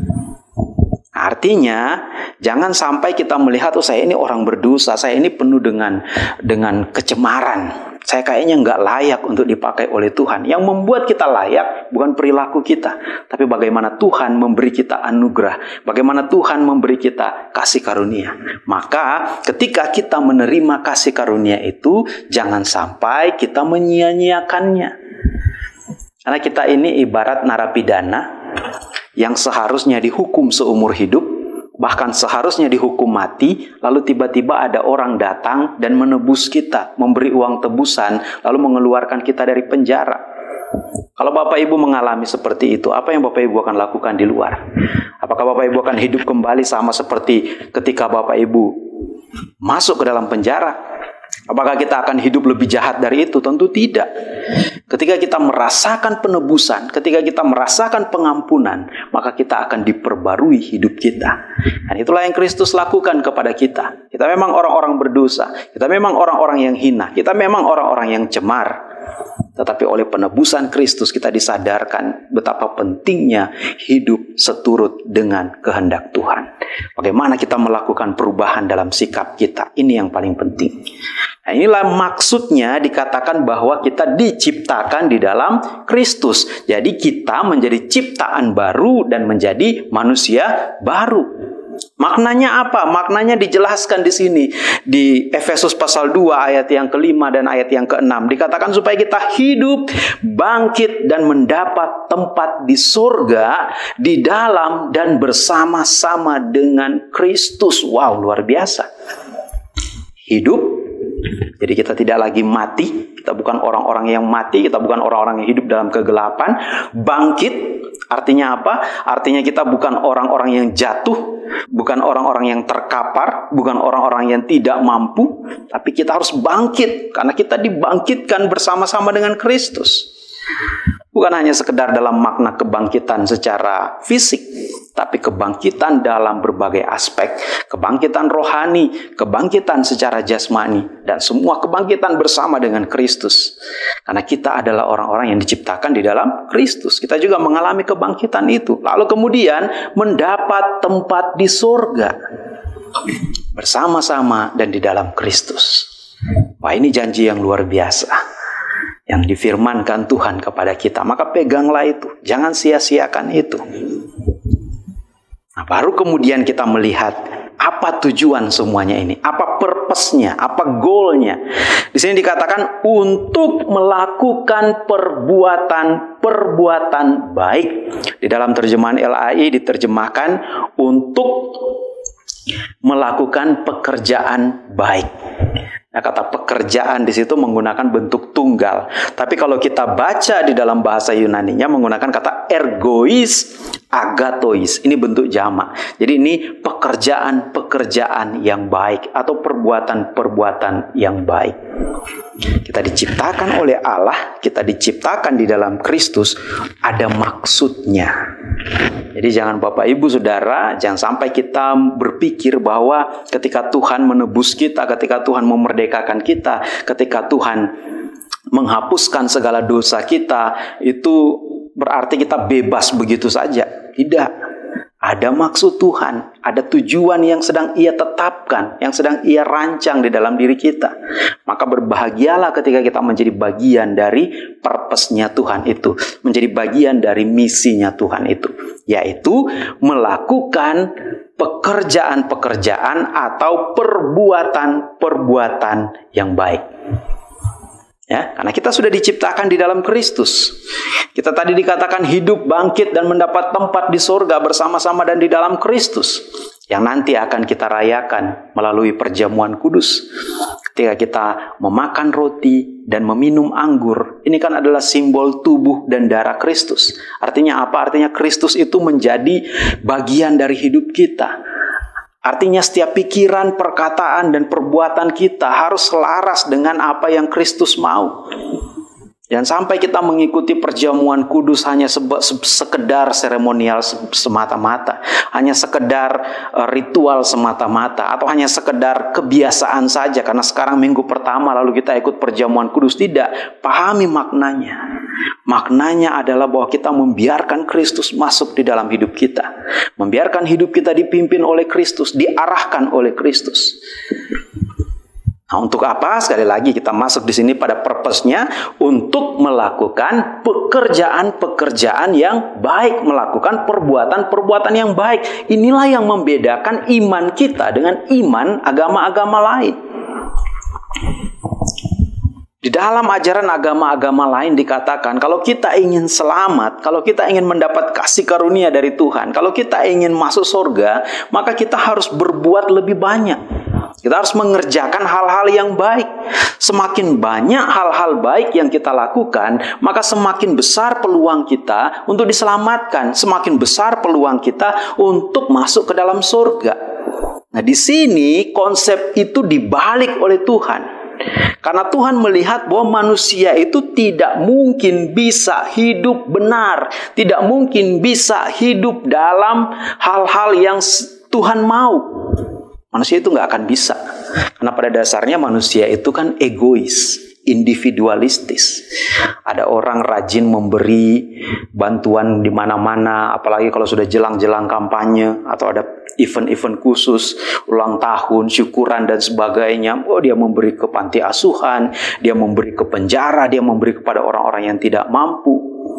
Artinya, jangan sampai kita melihat, oh saya ini orang berdosa, saya ini penuh dengan kecemaran. Saya kayaknya nggak layak untuk dipakai oleh Tuhan. Yang membuat kita layak bukan perilaku kita, tapi bagaimana Tuhan memberi kita anugerah, bagaimana Tuhan memberi kita kasih karunia. Maka ketika kita menerima kasih karunia itu, jangan sampai kita menyia-nyiakannya. Karena kita ini ibarat narapidana yang seharusnya dihukum seumur hidup, bahkan seharusnya dihukum mati, lalu tiba-tiba ada orang datang dan menebus kita, memberi uang tebusan, lalu mengeluarkan kita dari penjara. Kalau Bapak Ibu mengalami seperti itu, apa yang Bapak Ibu akan lakukan di luar? Apakah Bapak Ibu akan hidup kembali sama seperti ketika Bapak Ibu masuk ke dalam penjara? Apakah kita akan hidup lebih jahat dari itu? Tentu tidak. Ketika kita merasakan penebusan, ketika kita merasakan pengampunan, maka kita akan diperbarui hidup kita. Dan itulah yang Kristus lakukan kepada kita. Kita memang orang-orang berdosa, kita memang orang-orang yang hina, kita memang orang-orang yang cemar. Tetapi oleh penebusan Kristus kita disadarkan betapa pentingnya hidup seturut dengan kehendak Tuhan. Bagaimana kita melakukan perubahan dalam sikap kita. Ini yang paling penting. Nah, inilah maksudnya dikatakan bahwa kita diciptakan di dalam Kristus. Jadi kita menjadi ciptaan baru dan menjadi manusia baru. Maknanya apa? Maknanya dijelaskan di sini. Di Efesus pasal 2 ayat yang ke-5 dan ayat yang ke-6. Dikatakan supaya kita hidup, bangkit, dan mendapat tempat di surga, di dalam dan bersama-sama dengan Kristus. Wow, luar biasa. Hidup, jadi kita tidak lagi mati. Kita bukan orang-orang yang mati. Kita bukan orang-orang yang hidup dalam kegelapan. Bangkit, artinya apa? Artinya kita bukan orang-orang yang jatuh, bukan orang-orang yang terkapar, bukan orang-orang yang tidak mampu, tapi kita harus bangkit karena kita dibangkitkan bersama-sama dengan Kristus. Bukan hanya sekedar dalam makna kebangkitan secara fisik, tapi kebangkitan dalam berbagai aspek, kebangkitan rohani, kebangkitan secara jasmani, dan semua kebangkitan bersama dengan Kristus. Karena kita adalah orang-orang yang diciptakan di dalam Kristus. Kita juga mengalami kebangkitan itu. Lalu kemudian mendapat tempat di surga bersama-sama dan di dalam Kristus. Wah, ini janji yang luar biasa yang difirmankan Tuhan kepada kita. Maka peganglah itu, jangan sia-siakan itu. Nah, baru kemudian kita melihat apa tujuan semuanya ini, apa purpose-nya, apa goal-nya. Di sini dikatakan untuk melakukan perbuatan baik. Di dalam terjemahan LAI diterjemahkan untuk melakukan pekerjaan baik. Ya, kata pekerjaan di situ menggunakan bentuk tunggal. Tapi kalau kita baca di dalam bahasa Yunaninya menggunakan kata ergois, agatois. Ini bentuk jamak. Jadi ini pekerjaan-pekerjaan yang baik atau perbuatan-perbuatan yang baik. Kita diciptakan oleh Allah, kita diciptakan di dalam Kristus, ada maksudnya. Jadi jangan Bapak Ibu Saudara, jangan sampai kita berpikir bahwa ketika Tuhan menebus kita, ketika Tuhan memerdekakan kita, ketika Tuhan menghapuskan segala dosa kita, itu berarti kita bebas begitu saja. Tidak. Ada maksud Tuhan, ada tujuan yang sedang Ia tetapkan, yang sedang Ia rancang di dalam diri kita. Maka berbahagialah ketika kita menjadi bagian dari purpose-nya Tuhan itu, menjadi bagian dari misinya Tuhan itu, yaitu melakukan pekerjaan-pekerjaan atau perbuatan-perbuatan yang baik. Ya, karena kita sudah diciptakan di dalam Kristus. Kita tadi dikatakan hidup, bangkit, dan mendapat tempat di surga bersama-sama dan di dalam Kristus, yang nanti akan kita rayakan melalui perjamuan kudus. Ketika kita memakan roti dan meminum anggur, ini kan adalah simbol tubuh dan darah Kristus. Artinya apa? Artinya Kristus itu menjadi bagian dari hidup kita. Artinya setiap pikiran, perkataan, dan perbuatan kita harus selaras dengan apa yang Kristus mau. Jangan sampai kita mengikuti perjamuan kudus hanya sekedar seremonial semata-mata, hanya sekedar ritual semata-mata, atau hanya sekedar kebiasaan saja karena sekarang minggu pertama lalu kita ikut perjamuan kudus. Tidak, pahami maknanya. Maknanya adalah bahwa kita membiarkan Kristus masuk di dalam hidup kita, membiarkan hidup kita dipimpin oleh Kristus, diarahkan oleh Kristus. Nah, untuk apa? Sekali lagi kita masuk di sini pada purpose-nya untuk melakukan pekerjaan-pekerjaan yang baik, melakukan perbuatan-perbuatan yang baik. Inilah yang membedakan iman kita dengan iman agama-agama lain. Di dalam ajaran agama-agama lain dikatakan kalau kita ingin selamat, kalau kita ingin mendapat kasih karunia dari Tuhan, kalau kita ingin masuk surga, maka kita harus berbuat lebih banyak. Kita harus mengerjakan hal-hal yang baik. Semakin banyak hal-hal baik yang kita lakukan, maka semakin besar peluang kita untuk diselamatkan, semakin besar peluang kita untuk masuk ke dalam surga. Nah, di sini konsep itu dibalik oleh Tuhan. Karena Tuhan melihat bahwa manusia itu tidak mungkin bisa hidup benar, tidak mungkin bisa hidup dalam hal-hal yang Tuhan mau. Manusia itu nggak akan bisa. Karena pada dasarnya manusia itu kan egois, individualistis. Ada orang rajin memberi bantuan di mana-mana, apalagi kalau sudah jelang-jelang kampanye atau ada event-event khusus, ulang tahun, syukuran dan sebagainya. Oh, dia memberi ke panti asuhan, dia memberi ke penjara, dia memberi kepada orang-orang yang tidak mampu.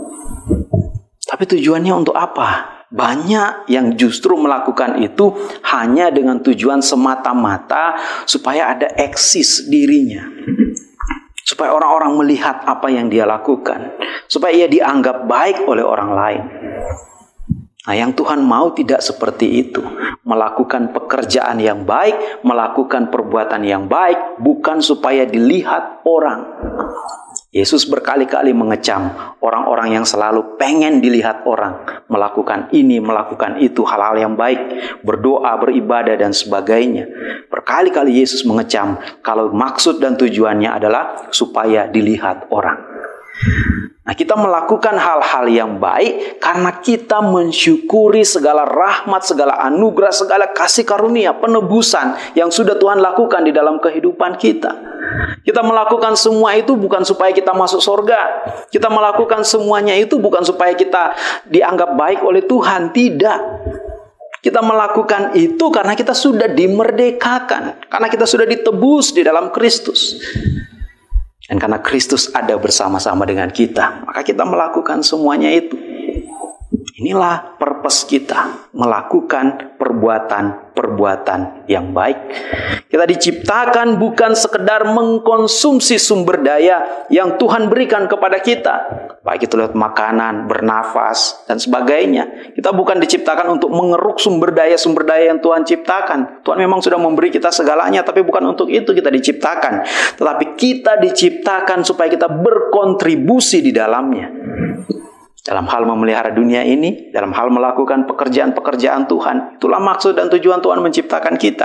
Tapi tujuannya untuk apa? Banyak yang justru melakukan itu hanya dengan tujuan semata-mata supaya ada eksis dirinya. Supaya orang-orang melihat apa yang dia lakukan. Supaya ia dianggap baik oleh orang lain. Nah, yang Tuhan mau tidak seperti itu. Melakukan pekerjaan yang baik, melakukan perbuatan yang baik, bukan supaya dilihat orang. Yesus berkali-kali mengecam orang-orang yang selalu pengen dilihat orang, melakukan ini, melakukan itu, hal-hal yang baik, berdoa, beribadah, dan sebagainya. Berkali-kali Yesus mengecam kalau maksud dan tujuannya adalah supaya dilihat orang. Nah, kita melakukan hal-hal yang baik karena kita mensyukuri segala rahmat, segala anugerah, segala kasih karunia, penebusan yang sudah Tuhan lakukan di dalam kehidupan kita. Kita melakukan semua itu bukan supaya kita masuk surga. Kita melakukan semuanya itu bukan supaya kita dianggap baik oleh Tuhan. Tidak. Kita melakukan itu karena kita sudah dimerdekakan. Karena kita sudah ditebus di dalam Kristus. Dan karena Kristus ada bersama-sama dengan kita, maka kita melakukan semuanya itu. Inilah purpose kita, melakukan perbuatan-perbuatan yang baik. Kita diciptakan bukan sekedar mengkonsumsi sumber daya yang Tuhan berikan kepada kita, baik itu lewat makanan, bernafas, dan sebagainya. Kita bukan diciptakan untuk mengeruk sumber daya yang Tuhan ciptakan. Tuhan memang sudah memberi kita segalanya, tapi bukan untuk itu kita diciptakan. Tetapi kita diciptakan supaya kita berkontribusi di dalamnya. Dalam hal memelihara dunia ini, dalam hal melakukan pekerjaan-pekerjaan Tuhan. Itulah maksud dan tujuan Tuhan menciptakan kita.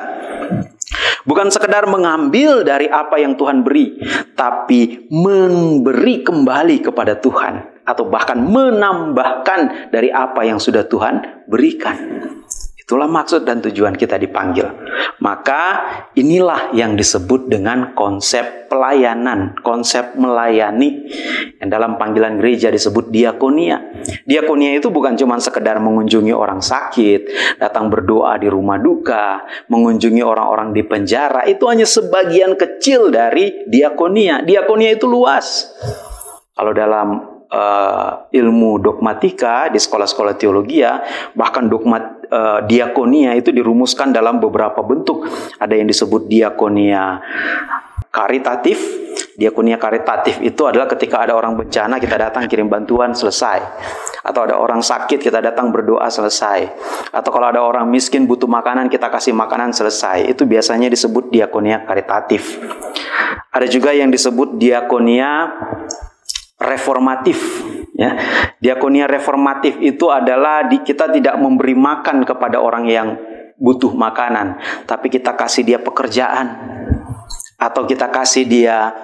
Bukan sekedar mengambil dari apa yang Tuhan beri, tapi memberi kembali kepada Tuhan. Atau bahkan menambahkan dari apa yang sudah Tuhan berikan. Itulah maksud dan tujuan kita dipanggil. Maka inilah yang disebut dengan konsep pelayanan, konsep melayani. Yang dalam panggilan gereja disebut diakonia. Diakonia itu bukan cuma sekedar mengunjungi orang sakit, datang berdoa di rumah duka, mengunjungi orang-orang di penjara. Itu hanya sebagian kecil dari diakonia. Diakonia itu luas. Kalau dalam ilmu dogmatika di sekolah-sekolah teologi, bahkan diakonia itu dirumuskan dalam beberapa bentuk. Ada yang disebut diakonia karitatif. Diakonia karitatif itu adalah ketika ada orang bencana kita datang kirim bantuan, selesai. Atau ada orang sakit kita datang berdoa, selesai. Atau kalau ada orang miskin butuh makanan kita kasih makanan, selesai. Itu biasanya disebut diakonia karitatif. Ada juga yang disebut diakonia reformatif, ya. Diakonia reformatif itu adalah kita tidak memberi makan kepada orang yang butuh makanan, tapi kita kasih dia pekerjaan, atau kita kasih dia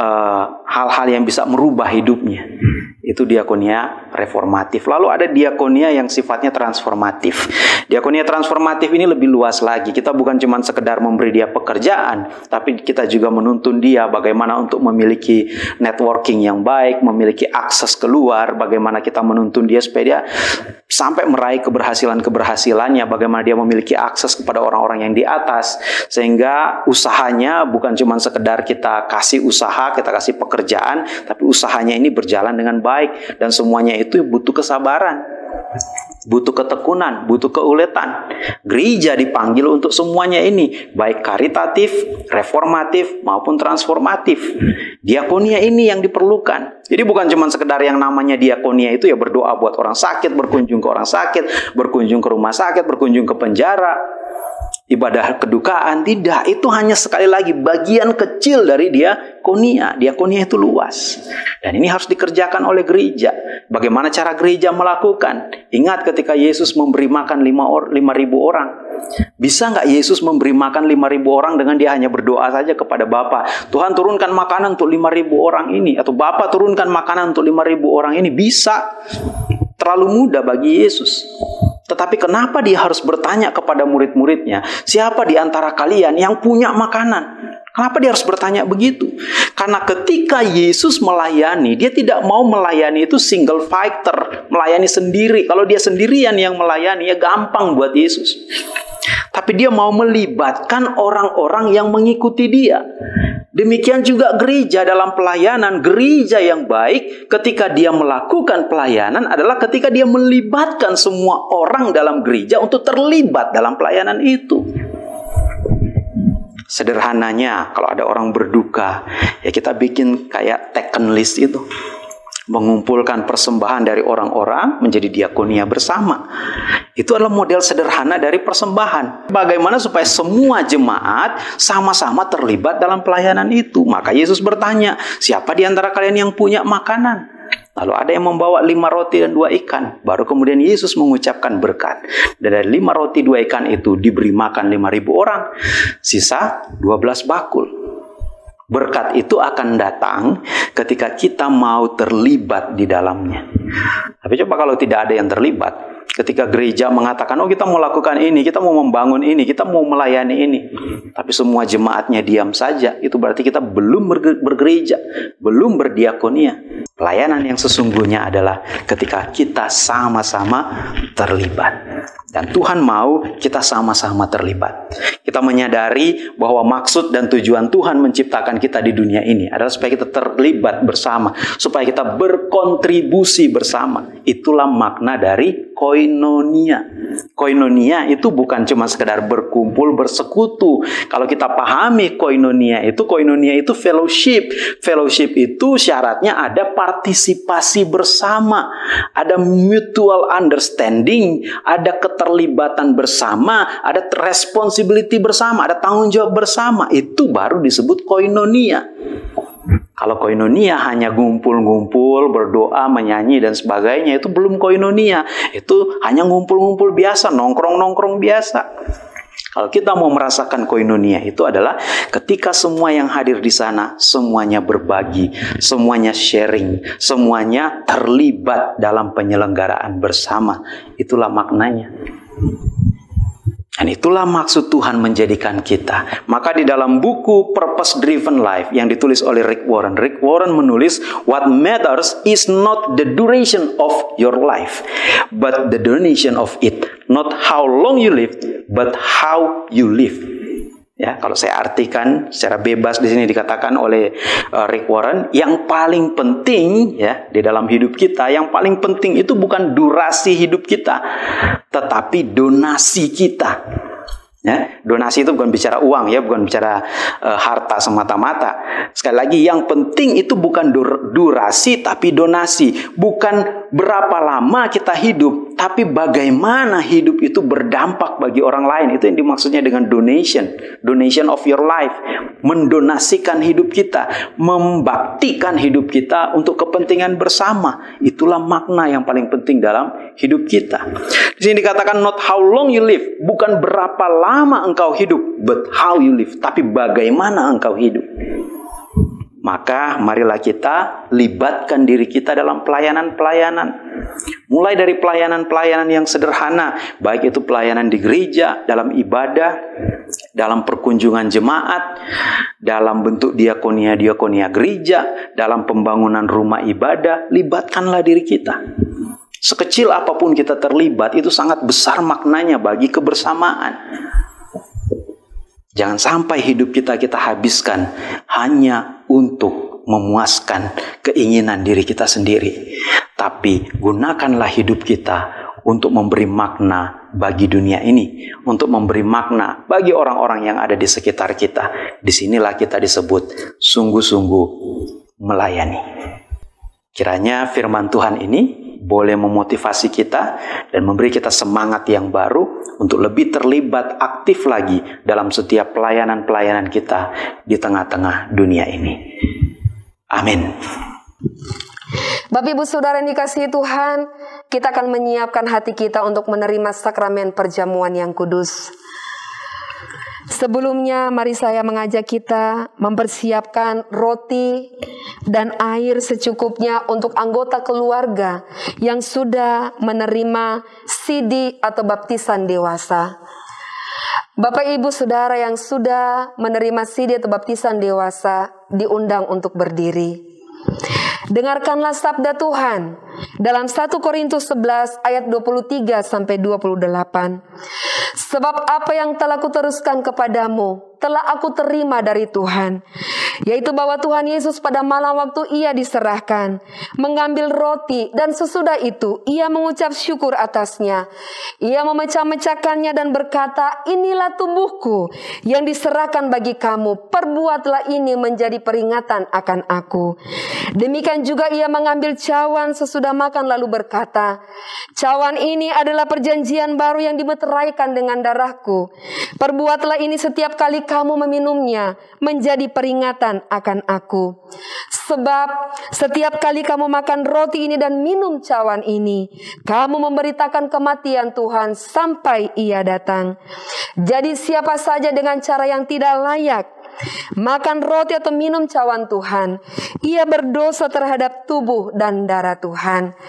hal-hal yang bisa merubah hidupnya. Itu diakonia reformatif. Lalu ada diakonia yang sifatnya transformatif. Diakonia transformatif ini lebih luas lagi. Kita bukan cuma sekedar memberi dia pekerjaan, tapi kita juga menuntun dia bagaimana untuk memiliki networking yang baik, memiliki akses keluar, bagaimana kita menuntun dia supaya dia sampai meraih keberhasilannya, bagaimana dia memiliki akses kepada orang-orang yang di atas, sehingga usahanya bukan cuma sekedar kita kasih usaha, kita kasih pekerjaan, tapi usahanya ini berjalan dengan baik. Dan semuanya itu butuh kesabaran, butuh ketekunan, butuh keuletan. Gereja dipanggil untuk semuanya ini, baik karitatif, reformatif, maupun transformatif. Diakonia ini yang diperlukan. Jadi bukan cuma sekedar yang namanya diakonia itu ya berdoa buat orang sakit, berkunjung ke orang sakit, berkunjung ke rumah sakit, berkunjung ke penjara, ibadah kedukaan. Tidak, itu hanya sekali lagi bagian kecil dari diakonia. Diakonia itu luas. Dan ini harus dikerjakan oleh gereja. Bagaimana cara gereja melakukan? Ingat ketika Yesus memberi makan 5.000 orang. Bisa nggak Yesus memberi makan 5.000 orang dengan dia hanya berdoa saja kepada Bapa? Tuhan turunkan makanan untuk 5.000 orang ini. Atau Bapa turunkan makanan untuk 5.000 orang ini. Bisa. Terlalu mudah bagi Yesus. Tetapi kenapa dia harus bertanya kepada murid-muridnya, siapa di antara kalian yang punya makanan? Kenapa dia harus bertanya begitu? Karena ketika Yesus melayani, dia tidak mau melayani itu single fighter, melayani sendiri. Kalau dia sendirian yang melayani, ya gampang buat Yesus. Tapi dia mau melibatkan orang-orang yang mengikuti dia. Demikian juga gereja dalam pelayanan. Gereja yang baik ketika dia melakukan pelayanan adalah ketika dia melibatkan semua orang dalam gereja untuk terlibat dalam pelayanan itu. Sederhananya, kalau ada orang berduka, ya kita bikin kayak taken list itu. Mengumpulkan persembahan dari orang-orang menjadi diakonia bersama. Itu adalah model sederhana dari persembahan. Bagaimana supaya semua jemaat sama-sama terlibat dalam pelayanan itu. Maka Yesus bertanya, siapa di antara kalian yang punya makanan? Lalu ada yang membawa 5 roti dan 2 ikan. Baru kemudian Yesus mengucapkan berkat. Dan dari 5 roti 2 ikan itu diberi makan 5.000 orang. Sisa 12 bakul. Berkat itu akan datang ketika kita mau terlibat di dalamnya. Tapi coba kalau tidak ada yang terlibat. Ketika gereja mengatakan, oh kita mau lakukan ini, kita mau membangun ini, kita mau melayani ini, tapi semua jemaatnya diam saja, itu berarti kita belum bergereja, belum berdiakonia. Pelayanan yang sesungguhnya adalah ketika kita sama-sama terlibat. Dan Tuhan mau kita sama-sama terlibat. Kita menyadari bahwa maksud dan tujuan Tuhan menciptakan kita di dunia ini adalah supaya kita terlibat bersama, supaya kita berkontribusi bersama. Itulah makna dari koinonia. Koinonia itu bukan cuma sekedar berkumpul, bersekutu. Kalau kita pahami koinonia itu fellowship. Fellowship itu syaratnya ada partisipasi bersama, ada mutual understanding, ada keterlibatan bersama, ada responsibility bersama, ada tanggung jawab bersama. Itu baru disebut koinonia. Kalau koinonia hanya ngumpul-ngumpul, berdoa, menyanyi, dan sebagainya, itu belum koinonia. Itu hanya ngumpul-ngumpul biasa, nongkrong-nongkrong biasa. Kalau kita mau merasakan koinonia, itu adalah ketika semua yang hadir di sana, semuanya berbagi, semuanya sharing, semuanya terlibat dalam penyelenggaraan bersama. Itulah maknanya. Dan itulah maksud Tuhan menjadikan kita. Maka di dalam buku Purpose Driven Life yang ditulis oleh Rick Warren menulis, what matters is not the duration of your life, but the duration of it. Not how long you live, but how you live. Ya, kalau saya artikan secara bebas di sini dikatakan oleh Rick Warren, yang paling penting ya di dalam hidup kita, yang paling penting itu bukan durasi hidup kita, tetapi donasi kita. Ya, donasi itu bukan bicara uang ya, bukan bicara harta semata-mata. Sekali lagi, yang penting itu bukan durasi tapi donasi. Bukan berapa lama kita hidup, tapi bagaimana hidup itu berdampak bagi orang lain. Itu yang dimaksudnya dengan donation. Donation of your life. Mendonasikan hidup kita, membaktikan hidup kita untuk kepentingan bersama. Itulah makna yang paling penting dalam hidup kita. Di sini dikatakan not how long you live, bukan berapa lama engkau hidup, but how you live, tapi bagaimana engkau hidup. Maka marilah kita libatkan diri kita dalam pelayanan-pelayanan. Mulai dari pelayanan-pelayanan yang sederhana, baik itu pelayanan di gereja, dalam ibadah, dalam perkunjungan jemaat, dalam bentuk diakonia gereja, dalam pembangunan rumah ibadah, libatkanlah diri kita. Sekecil apapun kita terlibat, itu sangat besar maknanya bagi kebersamaan. Jangan sampai hidup kita habiskan hanya untuk memuaskan keinginan diri kita sendiri. Tapi gunakanlah hidup kita untuk memberi makna bagi dunia ini, untuk memberi makna bagi orang-orang yang ada di sekitar kita. Disinilah kita disebut sungguh-sungguh melayani. Kiranya firman Tuhan ini boleh memotivasi kita dan memberi kita semangat yang baru untuk lebih terlibat aktif lagi dalam setiap pelayanan-pelayanan kita di tengah-tengah dunia ini. Amin. Bapak Ibu Saudara yang dikasihi Tuhan, kita akan menyiapkan hati kita untuk menerima sakramen perjamuan yang kudus. Sebelumnya, mari saya mengajak kita mempersiapkan roti dan air secukupnya untuk anggota keluarga yang sudah menerima sidi atau baptisan dewasa. Bapak Ibu Saudara yang sudah menerima sidi atau baptisan dewasa diundang untuk berdiri. Dengarkanlah sabda Tuhan dalam 1 Korintus 11 ayat 23 sampai 28. Sebab apa yang telah kuteruskan kepadamu telah aku terima dari Tuhan, yaitu bahwa Tuhan Yesus pada malam waktu ia diserahkan, mengambil roti dan sesudah itu ia mengucap syukur atasnya. Ia memecah-mecahkannya dan berkata, inilah tubuhku yang diserahkan bagi kamu, perbuatlah ini menjadi peringatan akan aku. Demikian juga ia mengambil cawan sesudah makan lalu berkata, cawan ini adalah perjanjian baru yang dimeteraikan dengan darahku. Perbuatlah ini setiap kali kamu meminumnya menjadi peringatan akan aku. Sebab setiap kali kamu makan roti ini dan minum cawan ini, kamu memberitakan kematian Tuhan sampai ia datang. Jadi siapa saja dengan cara yang tidak layak makan roti atau minum cawan Tuhan, ia berdosa terhadap tubuh dan darah Tuhan.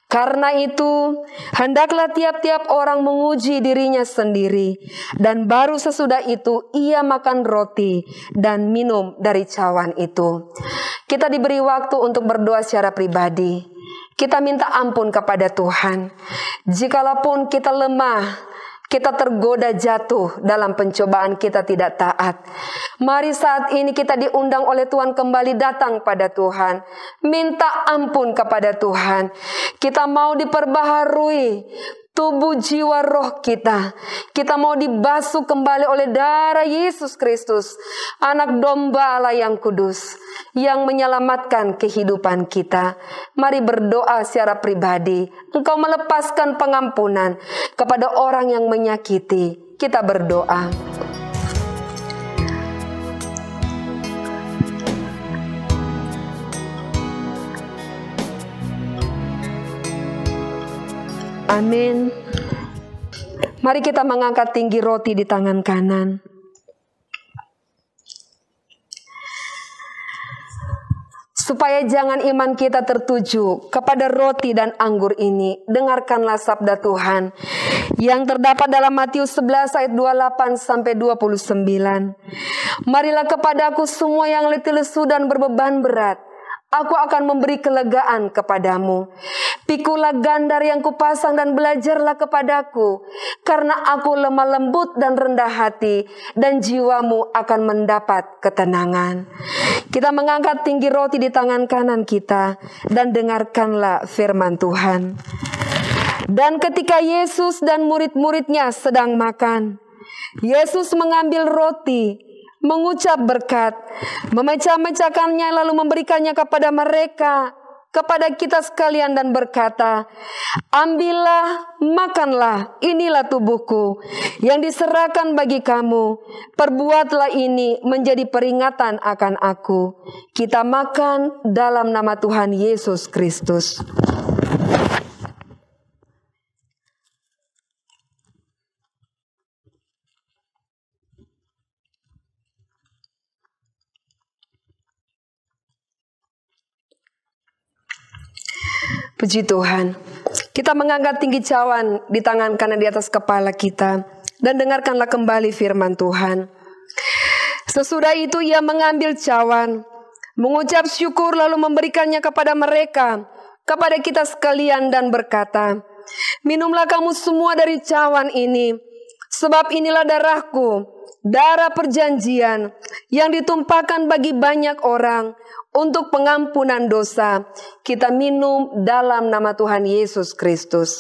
Karena itu, hendaklah tiap-tiap orang menguji dirinya sendiri, dan baru sesudah itu ia makan roti dan minum dari cawan itu. Kita diberi waktu untuk berdoa secara pribadi. Kita minta ampun kepada Tuhan. Jikalaupun kita lemah, kita tergoda jatuh dalam pencobaan, kita tidak taat. Mari saat ini kita diundang oleh Tuhan kembali datang pada Tuhan. Minta ampun kepada Tuhan. Kita mau diperbaharui tubuh, jiwa, roh kita. Kita mau dibasuh kembali oleh darah Yesus Kristus, anak domba Allah yang kudus, yang menyelamatkan kehidupan kita. Mari berdoa secara pribadi. Engkau melepaskan pengampunan kepada orang yang menyakiti. Kita berdoa. Amin. Mari kita mengangkat tinggi roti di tangan kanan. Supaya jangan iman kita tertuju kepada roti dan anggur ini, dengarkanlah sabda Tuhan yang terdapat dalam Matius 11 ayat 28 sampai 29. Marilah kepadaku semua yang letih lesu dan berbeban berat, aku akan memberi kelegaan kepadamu. Pikulah gandar yang kupasang dan belajarlah kepadaku, karena aku lemah lembut dan rendah hati, dan jiwamu akan mendapat ketenangan. Kita mengangkat tinggi roti di tangan kanan kita, dan dengarkanlah firman Tuhan. Dan ketika Yesus dan murid-muridnya sedang makan, Yesus mengambil roti, mengucap berkat, memecah-mecahkannya lalu memberikannya kepada mereka, kepada kita sekalian, dan berkata, ambillah, makanlah, inilah tubuhku yang diserahkan bagi kamu. Perbuatlah ini menjadi peringatan akan aku. Kita makan dalam nama Tuhan Yesus Kristus. Puji Tuhan. Kita mengangkat tinggi cawan di tangan kanan di atas kepala kita, dan dengarkanlah kembali firman Tuhan. Sesudah itu ia mengambil cawan, mengucap syukur lalu memberikannya kepada mereka, kepada kita sekalian, dan berkata, minumlah kamu semua dari cawan ini, sebab inilah darahku, darah perjanjian yang ditumpahkan bagi banyak orang untuk pengampunan dosa. Kita minum dalam nama Tuhan Yesus Kristus.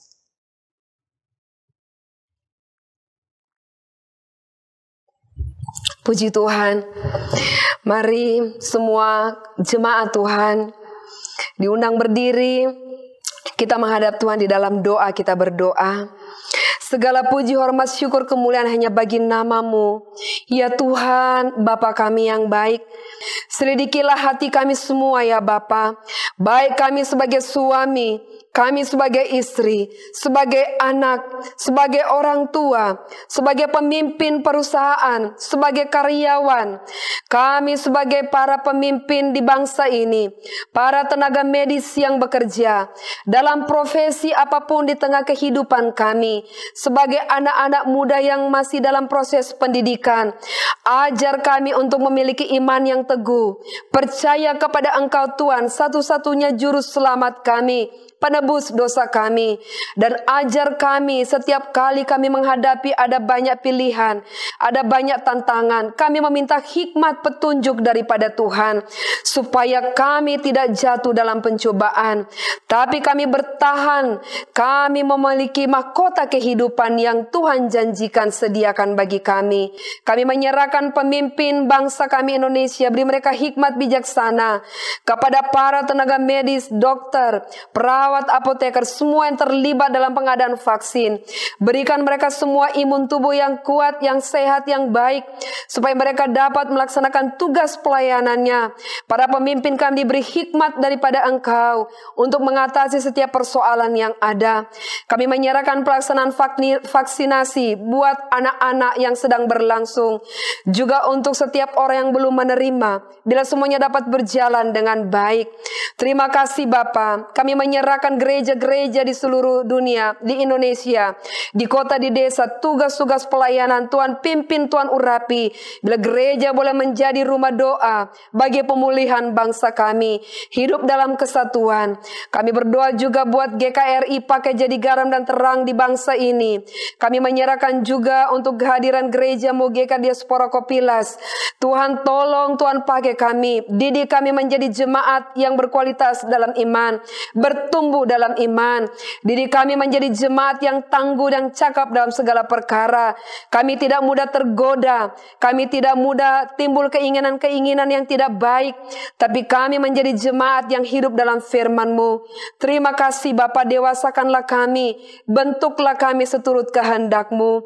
Puji Tuhan. Mari semua jemaat Tuhan diundang berdiri. Kita menghadap Tuhan di dalam doa, kita berdoa. Segala puji, hormat, syukur, kemuliaan hanya bagi nama-Mu. Ya Tuhan, Bapa kami yang baik. Selidikilah hati kami semua ya Bapa. Baik kami sebagai suami, kami sebagai istri, sebagai anak, sebagai orang tua, sebagai pemimpin perusahaan, sebagai karyawan. Kami sebagai para pemimpin di bangsa ini, para tenaga medis yang bekerja dalam profesi apapun di tengah kehidupan kami, sebagai anak-anak muda yang masih dalam proses pendidikan. Ajar kami untuk memiliki iman yang teguh, percaya kepada Engkau Tuhan, satu-satunya juru selamat kami, penebus dosa kami. Dan ajar kami setiap kali kami menghadapi ada banyak pilihan, ada banyak tantangan, kami meminta hikmat petunjuk daripada Tuhan, supaya kami tidak jatuh dalam pencobaan, tapi kami bertahan. Kami memiliki mahkota kehidupan yang Tuhan janjikan sediakan bagi kami. Kami menyerahkan pemimpin bangsa kami Indonesia, beri mereka hikmat bijaksana, kepada para tenaga medis, dokter, perawat, apoteker, semua yang terlibat dalam pengadaan vaksin. Berikan mereka semua imun tubuh yang kuat, yang sehat, yang baik, supaya mereka dapat melaksanakan tugas pelayanannya. Para pemimpin kami diberi hikmat daripada Engkau untuk mengatasi setiap persoalan yang ada. Kami menyerahkan pelaksanaan vaksinasi buat anak-anak yang sedang berlangsung, juga untuk setiap orang yang belum menerima, bila semuanya dapat berjalan dengan baik. Terima kasih Bapa, kami menyerahkan menyerahkan gereja-gereja di seluruh dunia, di Indonesia, di kota, di desa, tugas-tugas pelayanan. Tuhan pimpin, Tuhan urapi. Bila gereja boleh menjadi rumah doa bagi pemulihan bangsa kami, hidup dalam kesatuan. Kami berdoa juga buat GKRI, pakai jadi garam dan terang di bangsa ini. Kami menyerahkan juga untuk kehadiran gereja MUGK Diaspora Kopilas. Tuhan tolong, Tuhan pakai kami, didik kami menjadi jemaat yang berkualitas dalam iman, bertumbuh dalam iman. Didik kami menjadi jemaat yang tangguh dan cakap dalam segala perkara. Kami tidak mudah tergoda, kami tidak mudah timbul keinginan-keinginan yang tidak baik, tapi kami menjadi jemaat yang hidup dalam firman-Mu. Terima kasih Bapa, dewasakanlah kami, bentuklah kami seturut kehendak-Mu.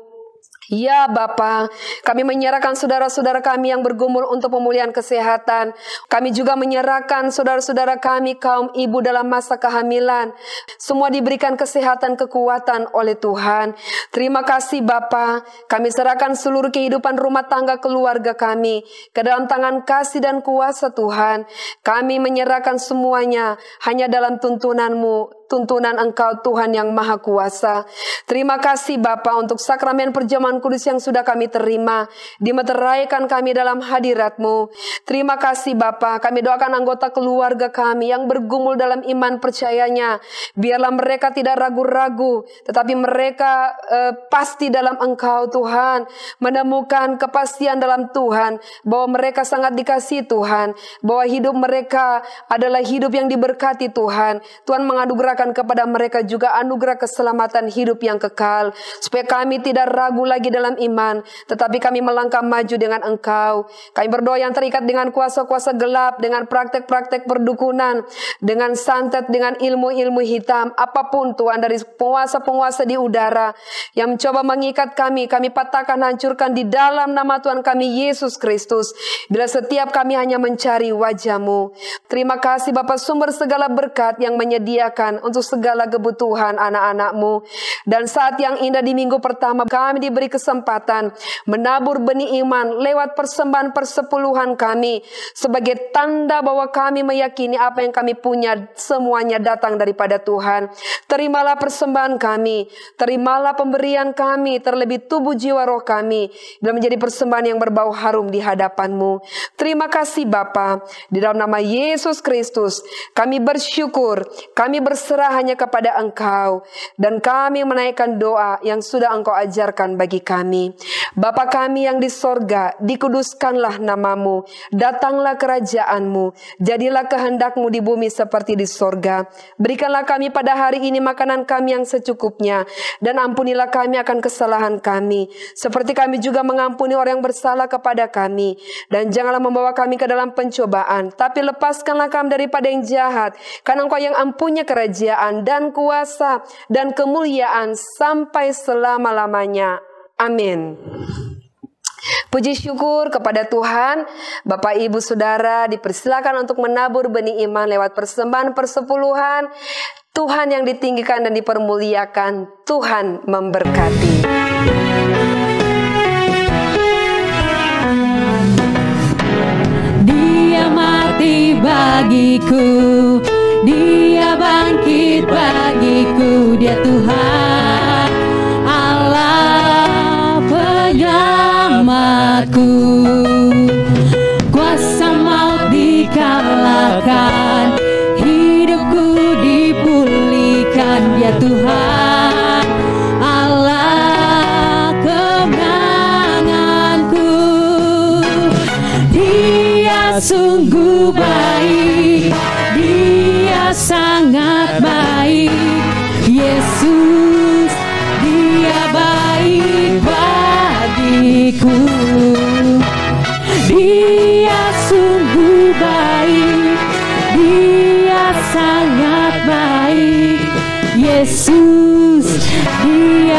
Ya Bapa, kami menyerahkan saudara-saudara kami yang bergumul untuk pemulihan kesehatan. Kami juga menyerahkan saudara-saudara kami kaum ibu dalam masa kehamilan. Semua diberikan kesehatan, kekuatan oleh Tuhan. Terima kasih Bapa, kami serahkan seluruh kehidupan rumah tangga keluarga kami ke dalam tangan kasih dan kuasa Tuhan. Kami menyerahkan semuanya hanya dalam tuntunan-Mu, tuntunan Engkau Tuhan yang Maha Kuasa. Terima kasih Bapa untuk sakramen perjamuan kudus yang sudah kami terima, dimeteraikan kami dalam hadirat-Mu. Terima kasih Bapa, kami doakan anggota keluarga kami yang bergumul dalam iman percayanya. Biarlah mereka tidak ragu-ragu, tetapi mereka pasti dalam Engkau Tuhan, menemukan kepastian dalam Tuhan, bahwa mereka sangat dikasihi Tuhan, bahwa hidup mereka adalah hidup yang diberkati Tuhan. Tuhan menganugerahkan kepada mereka juga anugerah keselamatan hidup yang kekal, supaya kami tidak ragu lagi dalam iman, tetapi kami melangkah maju dengan Engkau. Kami berdoa yang terikat dengan kuasa-kuasa gelap, dengan praktek-praktek perdukunan, dengan santet, dengan ilmu-ilmu hitam, apapun Tuhan, dari penguasa-penguasa di udara yang mencoba mengikat kami, kami patahkan, hancurkan di dalam nama Tuhan kami Yesus Kristus. Bila setiap kami hanya mencari wajah-Mu. Terima kasih Bapa, sumber segala berkat yang menyediakan untuk segala kebutuhan anak-anak-Mu. Dan saat yang indah di minggu pertama, kami diberi kesempatan menabur benih iman lewat persembahan persepuluhan kami, sebagai tanda bahwa kami meyakini apa yang kami punya semuanya datang daripada Tuhan. Terimalah persembahan kami, terimalah pemberian kami, terlebih tubuh jiwa roh kami, dan menjadi persembahan yang berbau harum di hadapan-Mu. Terima kasih Bapa, di dalam nama Yesus Kristus kami bersyukur, kami berserah hanya kepada Engkau, dan kami menaikkan doa yang sudah Engkau ajarkan bagi kami. Bapa kami yang di sorga, dikuduskanlah nama-Mu, datanglah kerajaan-Mu, jadilah kehendak-Mu di bumi seperti di sorga. Berikanlah kami pada hari ini makanan kami yang secukupnya, dan ampunilah kami akan kesalahan kami, seperti kami juga mengampuni orang yang bersalah kepada kami. Dan janganlah membawa kami ke dalam pencobaan, tapi lepaskanlah kami daripada yang jahat, karena Engkau yang empunya kerajaan dan kuasa dan kemuliaan sampai selama-lamanya. Amin. Puji syukur kepada Tuhan. Bapak Ibu Saudara dipersilakan untuk menabur benih iman lewat persembahan persepuluhan. Tuhan yang ditinggikan dan dipermuliakan, Tuhan memberkati. Dia mati bagiku, Dia bangkit bagiku, Dia Tuhan Allah penyelamatku. Kuasa maut dikalahkan, hidupku dipulihkan, Dia Tuhan Allah kemenanganku. Dia sungguh baik, Dia sangat baik, Yesus, Dia baik bagiku. Dia sungguh baik, Dia sangat baik, Yesus, Dia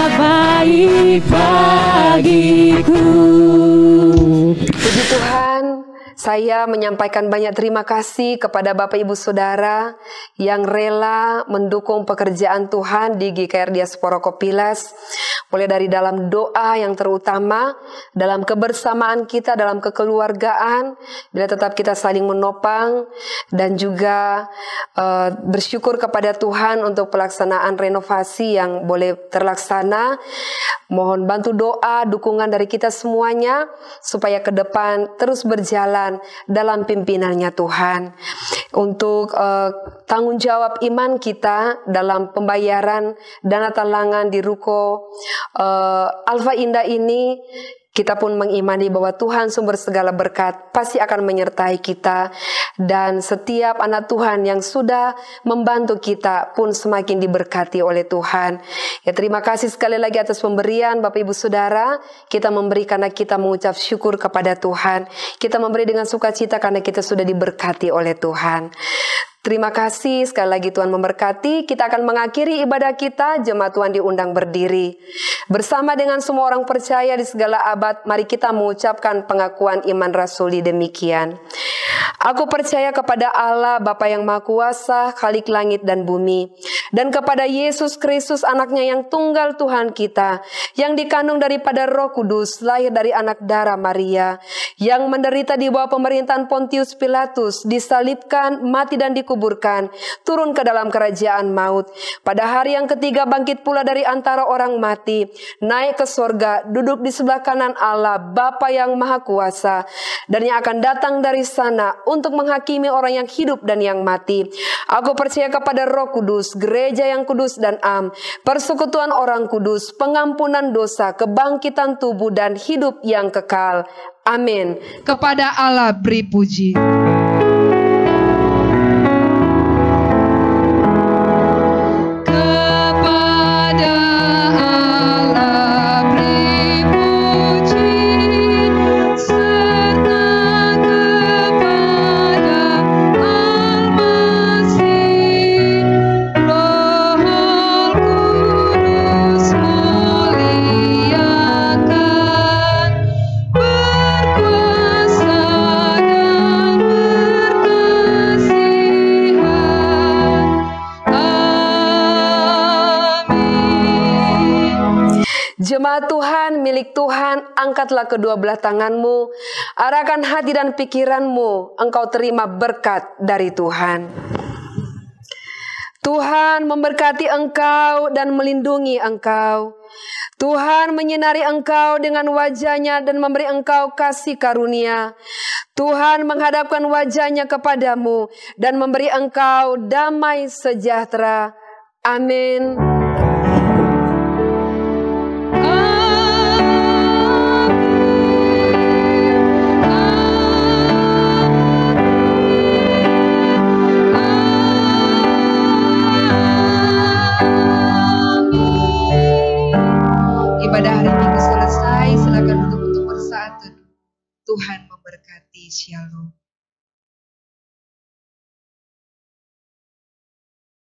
baik bagiku. Puji Tuhan. Saya menyampaikan banyak terima kasih kepada Bapak Ibu Saudara yang rela mendukung pekerjaan Tuhan di GKR Diaspora Kopilas, mulai dari dalam doa yang terutama, dalam kebersamaan kita, dalam kekeluargaan, bila tetap kita saling menopang, dan juga bersyukur kepada Tuhan untuk pelaksanaan renovasi yang boleh terlaksana. Mohon bantu doa, dukungan dari kita semuanya, supaya ke depan terus berjalan dalam pimpinannya Tuhan. Untuk tanggung jawab iman kita dalam pembayaran dana talangan di Ruko Alfa Indah ini, kita pun mengimani bahwa Tuhan sumber segala berkat pasti akan menyertai kita, dan setiap anak Tuhan yang sudah membantu kita pun semakin diberkati oleh Tuhan. Ya, terima kasih sekali lagi atas pemberian Bapak Ibu Saudara. Kita memberi karena kita mengucap syukur kepada Tuhan. Kita memberi dengan sukacita karena kita sudah diberkati oleh Tuhan. Terima kasih, sekali lagi Tuhan memberkati. Kita akan mengakhiri ibadah kita. Jemaat Tuhan diundang berdiri. Bersama dengan semua orang percaya di segala abad, mari kita mengucapkan pengakuan iman rasuli demikian. Aku percaya kepada Allah Bapa yang Maha Kuasa, Khalik langit dan bumi, dan kepada Yesus Kristus anaknya yang tunggal Tuhan kita, yang dikandung daripada Roh Kudus, lahir dari anak darah Maria, yang menderita di bawah pemerintahan Pontius Pilatus, disalibkan, mati dan dikuburkan, turun ke dalam kerajaan maut. Pada hari yang ketiga bangkit pula dari antara orang mati, naik ke sorga, duduk di sebelah kanan Allah Bapa yang Maha Kuasa, dan yang akan datang dari sana untuk menghakimi orang yang hidup dan yang mati. Aku percaya kepada Roh Kudus, gereja yang kudus dan am, persekutuan orang kudus, pengampunan dosa, kebangkitan tubuh dan hidup yang kekal. Amin. Kepada Allah beri puji. Jemaat Tuhan, milik Tuhan, angkatlah kedua belah tanganmu, arahkan hati dan pikiranmu, engkau terima berkat dari Tuhan. Tuhan memberkati engkau dan melindungi engkau. Tuhan menyinari engkau dengan wajah-Nya dan memberi engkau kasih karunia. Tuhan menghadapkan wajah-Nya kepadamu dan memberi engkau damai sejahtera. Amin. Ibadah hari Minggu selesai, silakan duduk untuk bersaat teduh. Tuhan memberkati. Shalom.